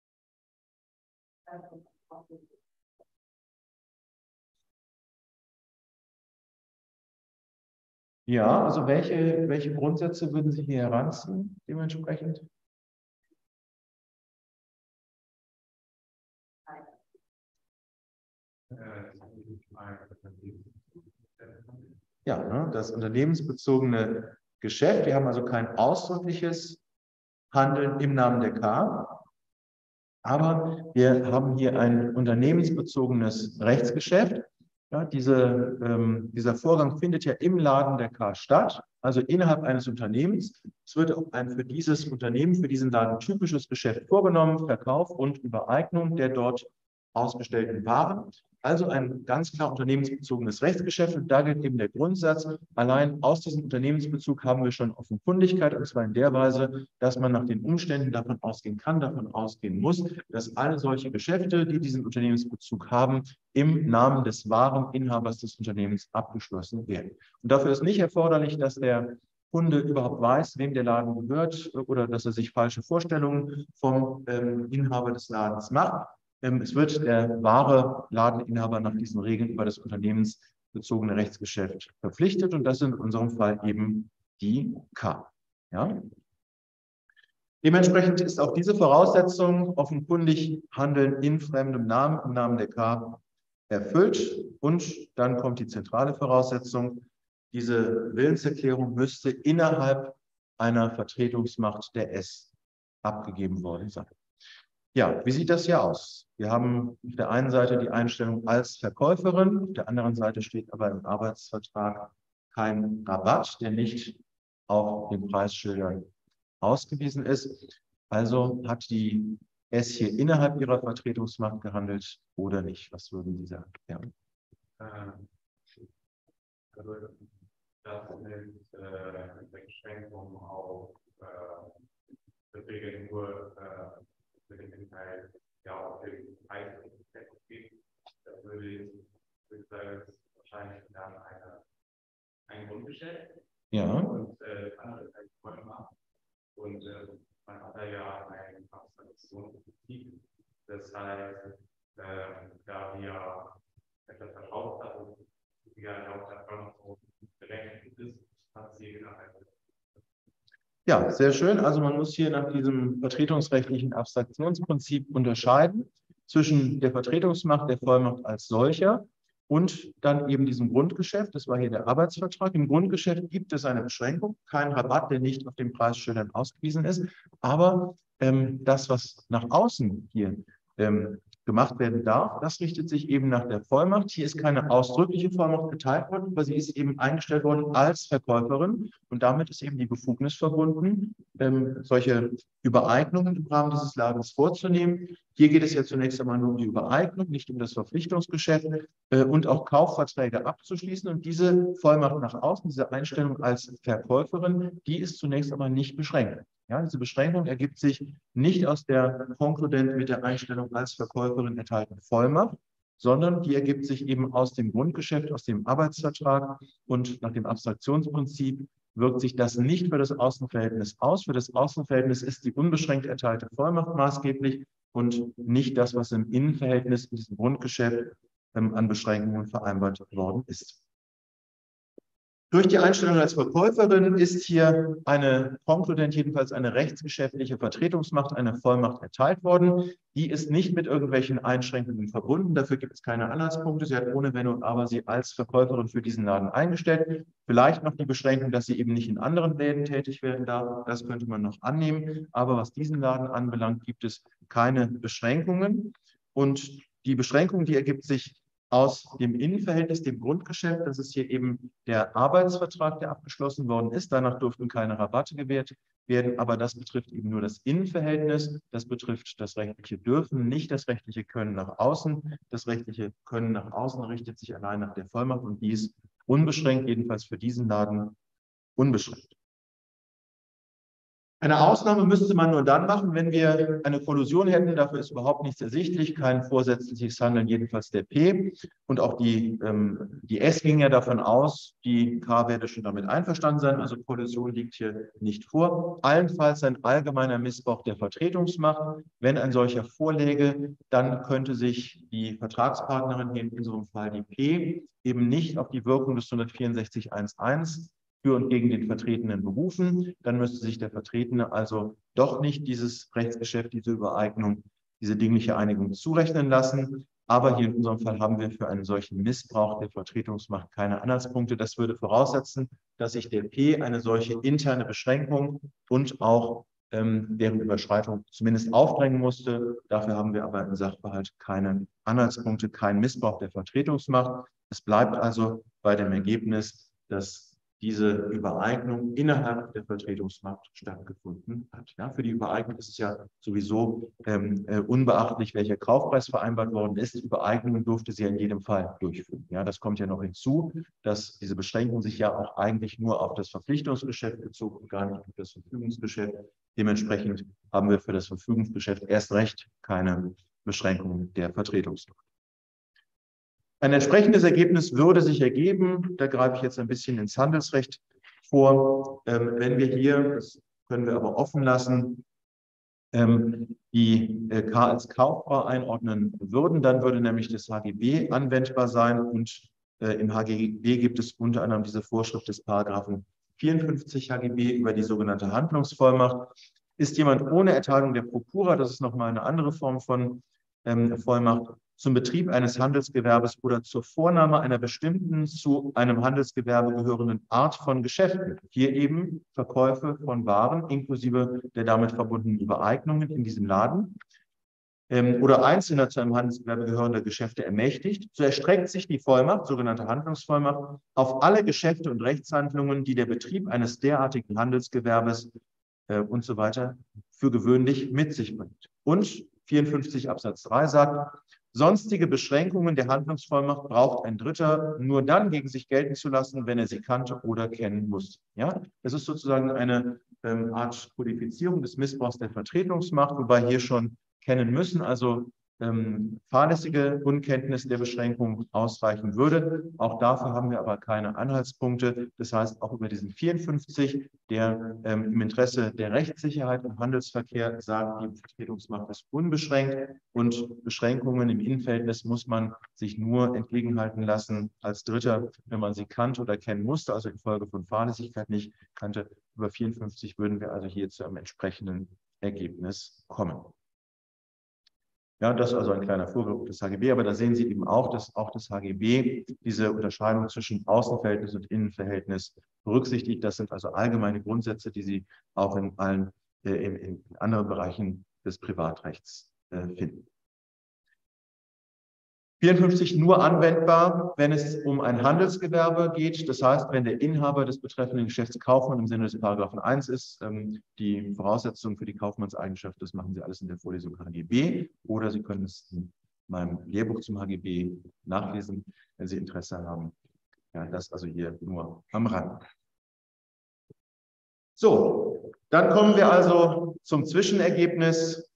Ja, also welche, welche Grundsätze würden Sie hier heranziehen, dementsprechend? Ja, ne, das unternehmensbezogene Geschäft. Wir haben also kein ausdrückliches Handeln im Namen der K, aber wir haben hier ein unternehmensbezogenes Rechtsgeschäft. Ja, diese, ähm, dieser Vorgang findet ja im Laden der K statt, also innerhalb eines Unternehmens. Es wird auch ein für dieses Unternehmen, für diesen Laden typisches Geschäft vorgenommen, Verkauf und Übereignung der dort ausgestellten Waren. Also ein ganz klar unternehmensbezogenes Rechtsgeschäft. Und da gilt eben der Grundsatz, allein aus diesem Unternehmensbezug haben wir schon Offenkundigkeit, und zwar in der Weise, dass man nach den Umständen davon ausgehen kann, davon ausgehen muss, dass alle solche Geschäfte, die diesen Unternehmensbezug haben, im Namen des wahren Inhabers des Unternehmens abgeschlossen werden. Und dafür ist nicht erforderlich, dass der Kunde überhaupt weiß, wem der Laden gehört, oder dass er sich falsche Vorstellungen vom ähm, Inhaber des Ladens macht. Ähm, es wird der wahre Ladeninhaber nach diesen Regeln über das unternehmensbezogene Rechtsgeschäft verpflichtet, und das sind in unserem Fall eben die K. Ja? Dementsprechend ist auch diese Voraussetzung, offenkundig Handeln in fremdem Namen, im Namen der K, erfüllt. Und dann kommt die zentrale Voraussetzung: Diese Willenserklärung müsste innerhalb einer Vertretungsmacht der S abgegeben worden sein. Ja, wie sieht das hier aus? Wir haben auf der einen Seite die Einstellung als Verkäuferin, auf der anderen Seite steht aber im Arbeitsvertrag kein Rabatt, der nicht auf den Preisschildern ausgewiesen ist. Also hat die S hier innerhalb ihrer Vertretungsmacht gehandelt oder nicht? Was würden Sie sagen? Ja. Also das mit äh, Beschränkung auf äh, Verträge nur äh, für den Inhalt, ja, auf den Preis geht. Da würde ich, würde ich sagen, das ist wahrscheinlich dann eine, ein Grundgeschäft. Ja. Und äh, andere halt voll machen. Und äh, man hat da ja ein Abstraktionsprinzip. Das heißt, äh, da wir etwas verkauft haben, die ja auch der Vollmacht berechnet ist, hat sie innerhalb. Ja, sehr schön. Also man muss hier nach diesem vertretungsrechtlichen Abstraktionsprinzip unterscheiden zwischen der Vertretungsmacht der Vollmacht als solcher und dann eben diesem Grundgeschäft. Das war hier der Arbeitsvertrag. Im Grundgeschäft gibt es eine Beschränkung, keinen Rabatt, der nicht auf den Preisschildern ausgewiesen ist. Aber ähm, das, was nach außen hier ähm, gemacht werden darf, das richtet sich eben nach der Vollmacht. Hier ist keine ausdrückliche Vollmacht geteilt worden, aber sie ist eben eingestellt worden als Verkäuferin, und damit ist eben die Befugnis verbunden, ähm, solche Übereignungen im Rahmen dieses Ladens vorzunehmen. Hier geht es ja zunächst einmal nur um die Übereignung, nicht um das Verpflichtungsgeschäft, äh, und auch Kaufverträge abzuschließen. Und diese Vollmacht nach außen, diese Einstellung als Verkäuferin, die ist zunächst einmal nicht beschränkt. Ja, diese Beschränkung ergibt sich nicht aus der konkludent mit der Einstellung als Verkäuferin erteilten Vollmacht, sondern die ergibt sich eben aus dem Grundgeschäft, aus dem Arbeitsvertrag, und nach dem Abstraktionsprinzip wirkt sich das nicht für das Außenverhältnis aus. Für das Außenverhältnis ist die unbeschränkt erteilte Vollmacht maßgeblich und nicht das, was im Innenverhältnis in diesem Grundgeschäft ähm, an Beschränkungen vereinbart worden ist. Durch die Einstellung als Verkäuferin ist hier eine konkludent, jedenfalls eine rechtsgeschäftliche Vertretungsmacht, eine Vollmacht erteilt worden. Die ist nicht mit irgendwelchen Einschränkungen verbunden. Dafür gibt es keine Anhaltspunkte. Sie hat ohne Wenn und Aber sie als Verkäuferin für diesen Laden eingestellt. Vielleicht noch die Beschränkung, dass sie eben nicht in anderen Läden tätig werden darf. Das könnte man noch annehmen. Aber was diesen Laden anbelangt, gibt es keine Beschränkungen. Und die Beschränkung, die ergibt sich aus dem Innenverhältnis, dem Grundgeschäft. Das ist hier eben der Arbeitsvertrag, der abgeschlossen worden ist. Danach durften keine Rabatte gewährt werden, aber das betrifft eben nur das Innenverhältnis. Das betrifft das rechtliche Dürfen, nicht das rechtliche Können nach außen. Das rechtliche Können nach außen richtet sich allein nach der Vollmacht, und die ist unbeschränkt, jedenfalls für diesen Laden unbeschränkt. Eine Ausnahme müsste man nur dann machen, wenn wir eine Kollusion hätten. Dafür ist überhaupt nichts ersichtlich, kein vorsätzliches Handeln, jedenfalls der P. Und auch die, ähm, die S ging ja davon aus, die K werde schon damit einverstanden sein. Also Kollusion liegt hier nicht vor. Allenfalls ein allgemeiner Missbrauch der Vertretungsmacht. Wenn ein solcher vorläge, dann könnte sich die Vertragspartnerin, hier in unserem Fall die P, eben nicht auf die Wirkung des hundertvierundsechzig Absatz eins für und gegen den Vertretenen berufen. Dann müsste sich der Vertretene also doch nicht dieses Rechtsgeschäft, diese Übereignung, diese dingliche Einigung zurechnen lassen. Aber hier in unserem Fall haben wir für einen solchen Missbrauch der Vertretungsmacht keine Anhaltspunkte. Das würde voraussetzen, dass sich der P eine solche interne Beschränkung und auch ähm, deren Überschreitung zumindest aufdrängen musste. Dafür haben wir aber im Sachverhalt keine Anhaltspunkte, keinen Missbrauch der Vertretungsmacht. Es bleibt also bei dem Ergebnis, dass diese Übereignung innerhalb der Vertretungsmacht stattgefunden hat. Ja, für die Übereignung ist es ja sowieso ähm, äh, unbeachtlich, welcher Kaufpreis vereinbart worden ist. Die Übereignung durfte sie ja in jedem Fall durchführen. Ja, das kommt ja noch hinzu, dass diese Beschränkung sich ja auch eigentlich nur auf das Verpflichtungsgeschäft bezog und gar nicht auf das Verfügungsgeschäft. Dementsprechend haben wir für das Verfügungsgeschäft erst recht keine Beschränkung der Vertretungsmacht. Ein entsprechendes Ergebnis würde sich ergeben, da greife ich jetzt ein bisschen ins Handelsrecht vor, ähm, wenn wir hier, das können wir aber offen lassen, ähm, die äh, K als Kauffrau einordnen würden, dann würde nämlich das H G B anwendbar sein und äh, im H G B gibt es unter anderem diese Vorschrift des Paragraphen vierundfünfzig H G B über die sogenannte Handlungsvollmacht. Ist jemand ohne Erteilung der Prokura, das ist nochmal eine andere Form von ähm, Vollmacht, zum Betrieb eines Handelsgewerbes oder zur Vornahme einer bestimmten zu einem Handelsgewerbe gehörenden Art von Geschäften, hier eben Verkäufe von Waren inklusive der damit verbundenen Übereignungen in diesem Laden ähm, oder einzelner zu einem Handelsgewerbe gehörender Geschäfte ermächtigt, so erstreckt sich die Vollmacht, sogenannte Handlungsvollmacht, auf alle Geschäfte und Rechtshandlungen, die der Betrieb eines derartigen Handelsgewerbes äh, und so weiter für gewöhnlich mit sich bringt. Und vierundfünfzig Absatz drei sagt, sonstige Beschränkungen der Handlungsvollmacht braucht ein Dritter nur dann gegen sich gelten zu lassen, wenn er sie kannte oder kennen muss. Ja, das ist sozusagen eine ähm, Art Kodifizierung des Missbrauchs der Vertretungsmacht, wobei hier schon kennen müssen, also ähm, fahrlässige Unkenntnis der Beschränkung ausreichen würde. Auch dafür haben wir aber keine Anhaltspunkte. Das heißt, auch über diesen vierundfünfzig, der ähm, im Interesse der Rechtssicherheit im Handelsverkehr sagt, die Vertretungsmacht ist unbeschränkt und Beschränkungen im Innenverhältnis muss man sich nur entgegenhalten lassen als Dritter, wenn man sie kannte oder kennen musste, also infolge von Fahrlässigkeit nicht kannte. Über vierundfünfzig würden wir also hier zu einem entsprechenden Ergebnis kommen. Ja, das ist also ein kleiner Vorgriff des H G B, aber da sehen Sie eben auch, dass auch das H G B diese Unterscheidung zwischen Außenverhältnis und Innenverhältnis berücksichtigt. Das sind also allgemeine Grundsätze, die Sie auch in allen äh, in, in anderen Bereichen des Privatrechts äh, finden. vierundfünfzig nur anwendbar, wenn es um ein Handelsgewerbe geht. Das heißt, wenn der Inhaber des betreffenden Geschäfts Kaufmann im Sinne des Paragraphen eins ist, ähm, die Voraussetzungen für die Kaufmannseigenschaft, das machen Sie alles in der Vorlesung H G B oder Sie können es in meinem Lehrbuch zum H G B nachlesen, wenn Sie Interesse haben. Ja, das also hier nur am Rand. So, dann kommen wir also zum Zwischenergebnis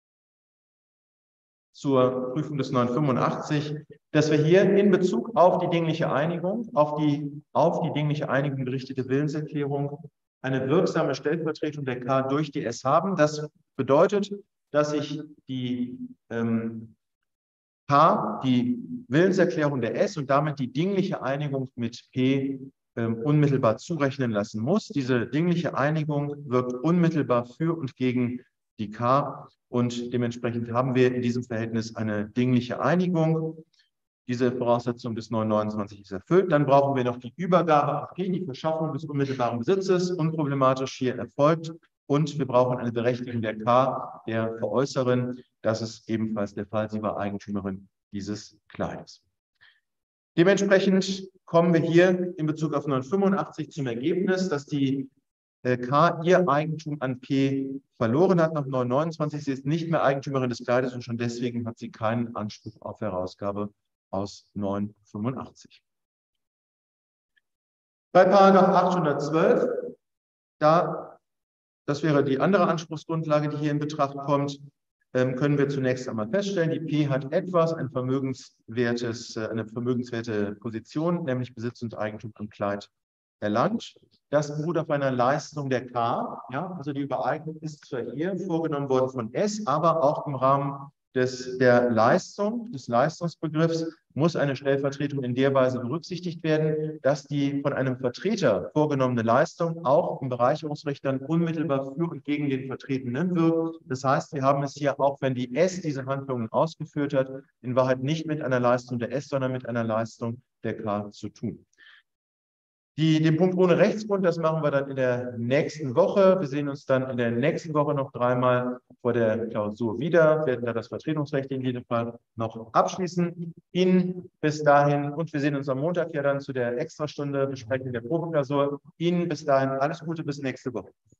zur Prüfung des neunhundertfünfundachtzig, dass wir hier in Bezug auf die dingliche Einigung, auf die auf die dingliche Einigung gerichtete Willenserklärung eine wirksame Stellvertretung der K durch die S haben. Das bedeutet, dass sich die ähm, K, die Willenserklärung der S und damit die dingliche Einigung mit P ähm, unmittelbar zurechnen lassen muss. Diese dingliche Einigung wirkt unmittelbar für und gegen die K und dementsprechend haben wir in diesem Verhältnis eine dingliche Einigung. Diese Voraussetzung des neunhundertneunundzwanzig ist erfüllt. Dann brauchen wir noch die Übergabe auf P, die Verschaffung des unmittelbaren Besitzes, unproblematisch hier erfolgt. Und wir brauchen eine Berechtigung der K, der Veräußerin. Das ist ebenfalls der Fall. Sie war Eigentümerin dieses Kleides. Dementsprechend kommen wir hier in Bezug auf neunhundertfünfundachtzig zum Ergebnis, dass die K ihr Eigentum an P verloren hat nach neunhundertneunundzwanzig. Sie ist nicht mehr Eigentümerin des Kleides und schon deswegen hat sie keinen Anspruch auf Herausgabe aus neunhundertfünfundachtzig. Bei Paragraph achthundertzwölf, da das wäre die andere Anspruchsgrundlage, die hier in Betracht kommt. Ähm, können wir zunächst einmal feststellen, die P hat etwas, ein vermögenswertes, äh, eine vermögenswerte Position, nämlich Besitz und Eigentum am Kleid erlangt. Das beruht auf einer Leistung der K. Ja, also die Übereignung ist zwar hier vorgenommen worden von S, aber auch im Rahmen des, der Leistung, des Leistungsbegriffs, muss eine Stellvertretung in der Weise berücksichtigt werden, dass die von einem Vertreter vorgenommene Leistung auch im Bereicherungsrecht dann unmittelbar für und gegen den Vertretenen wirkt. Das heißt, wir haben es hier, auch wenn die S diese Handlungen ausgeführt hat, in Wahrheit nicht mit einer Leistung der S, sondern mit einer Leistung der K zu tun. Die, den Punkt ohne Rechtsgrund, das machen wir dann in der nächsten Woche. Wir sehen uns dann in der nächsten Woche noch dreimal vor der Klausur wieder, werden da das Vertretungsrecht in jedem Fall noch abschließen. Ihnen bis dahin, und wir sehen uns am Montag ja dann zu der Extrastunde Besprechung der Probeklausur. Ihnen bis dahin alles Gute, bis nächste Woche.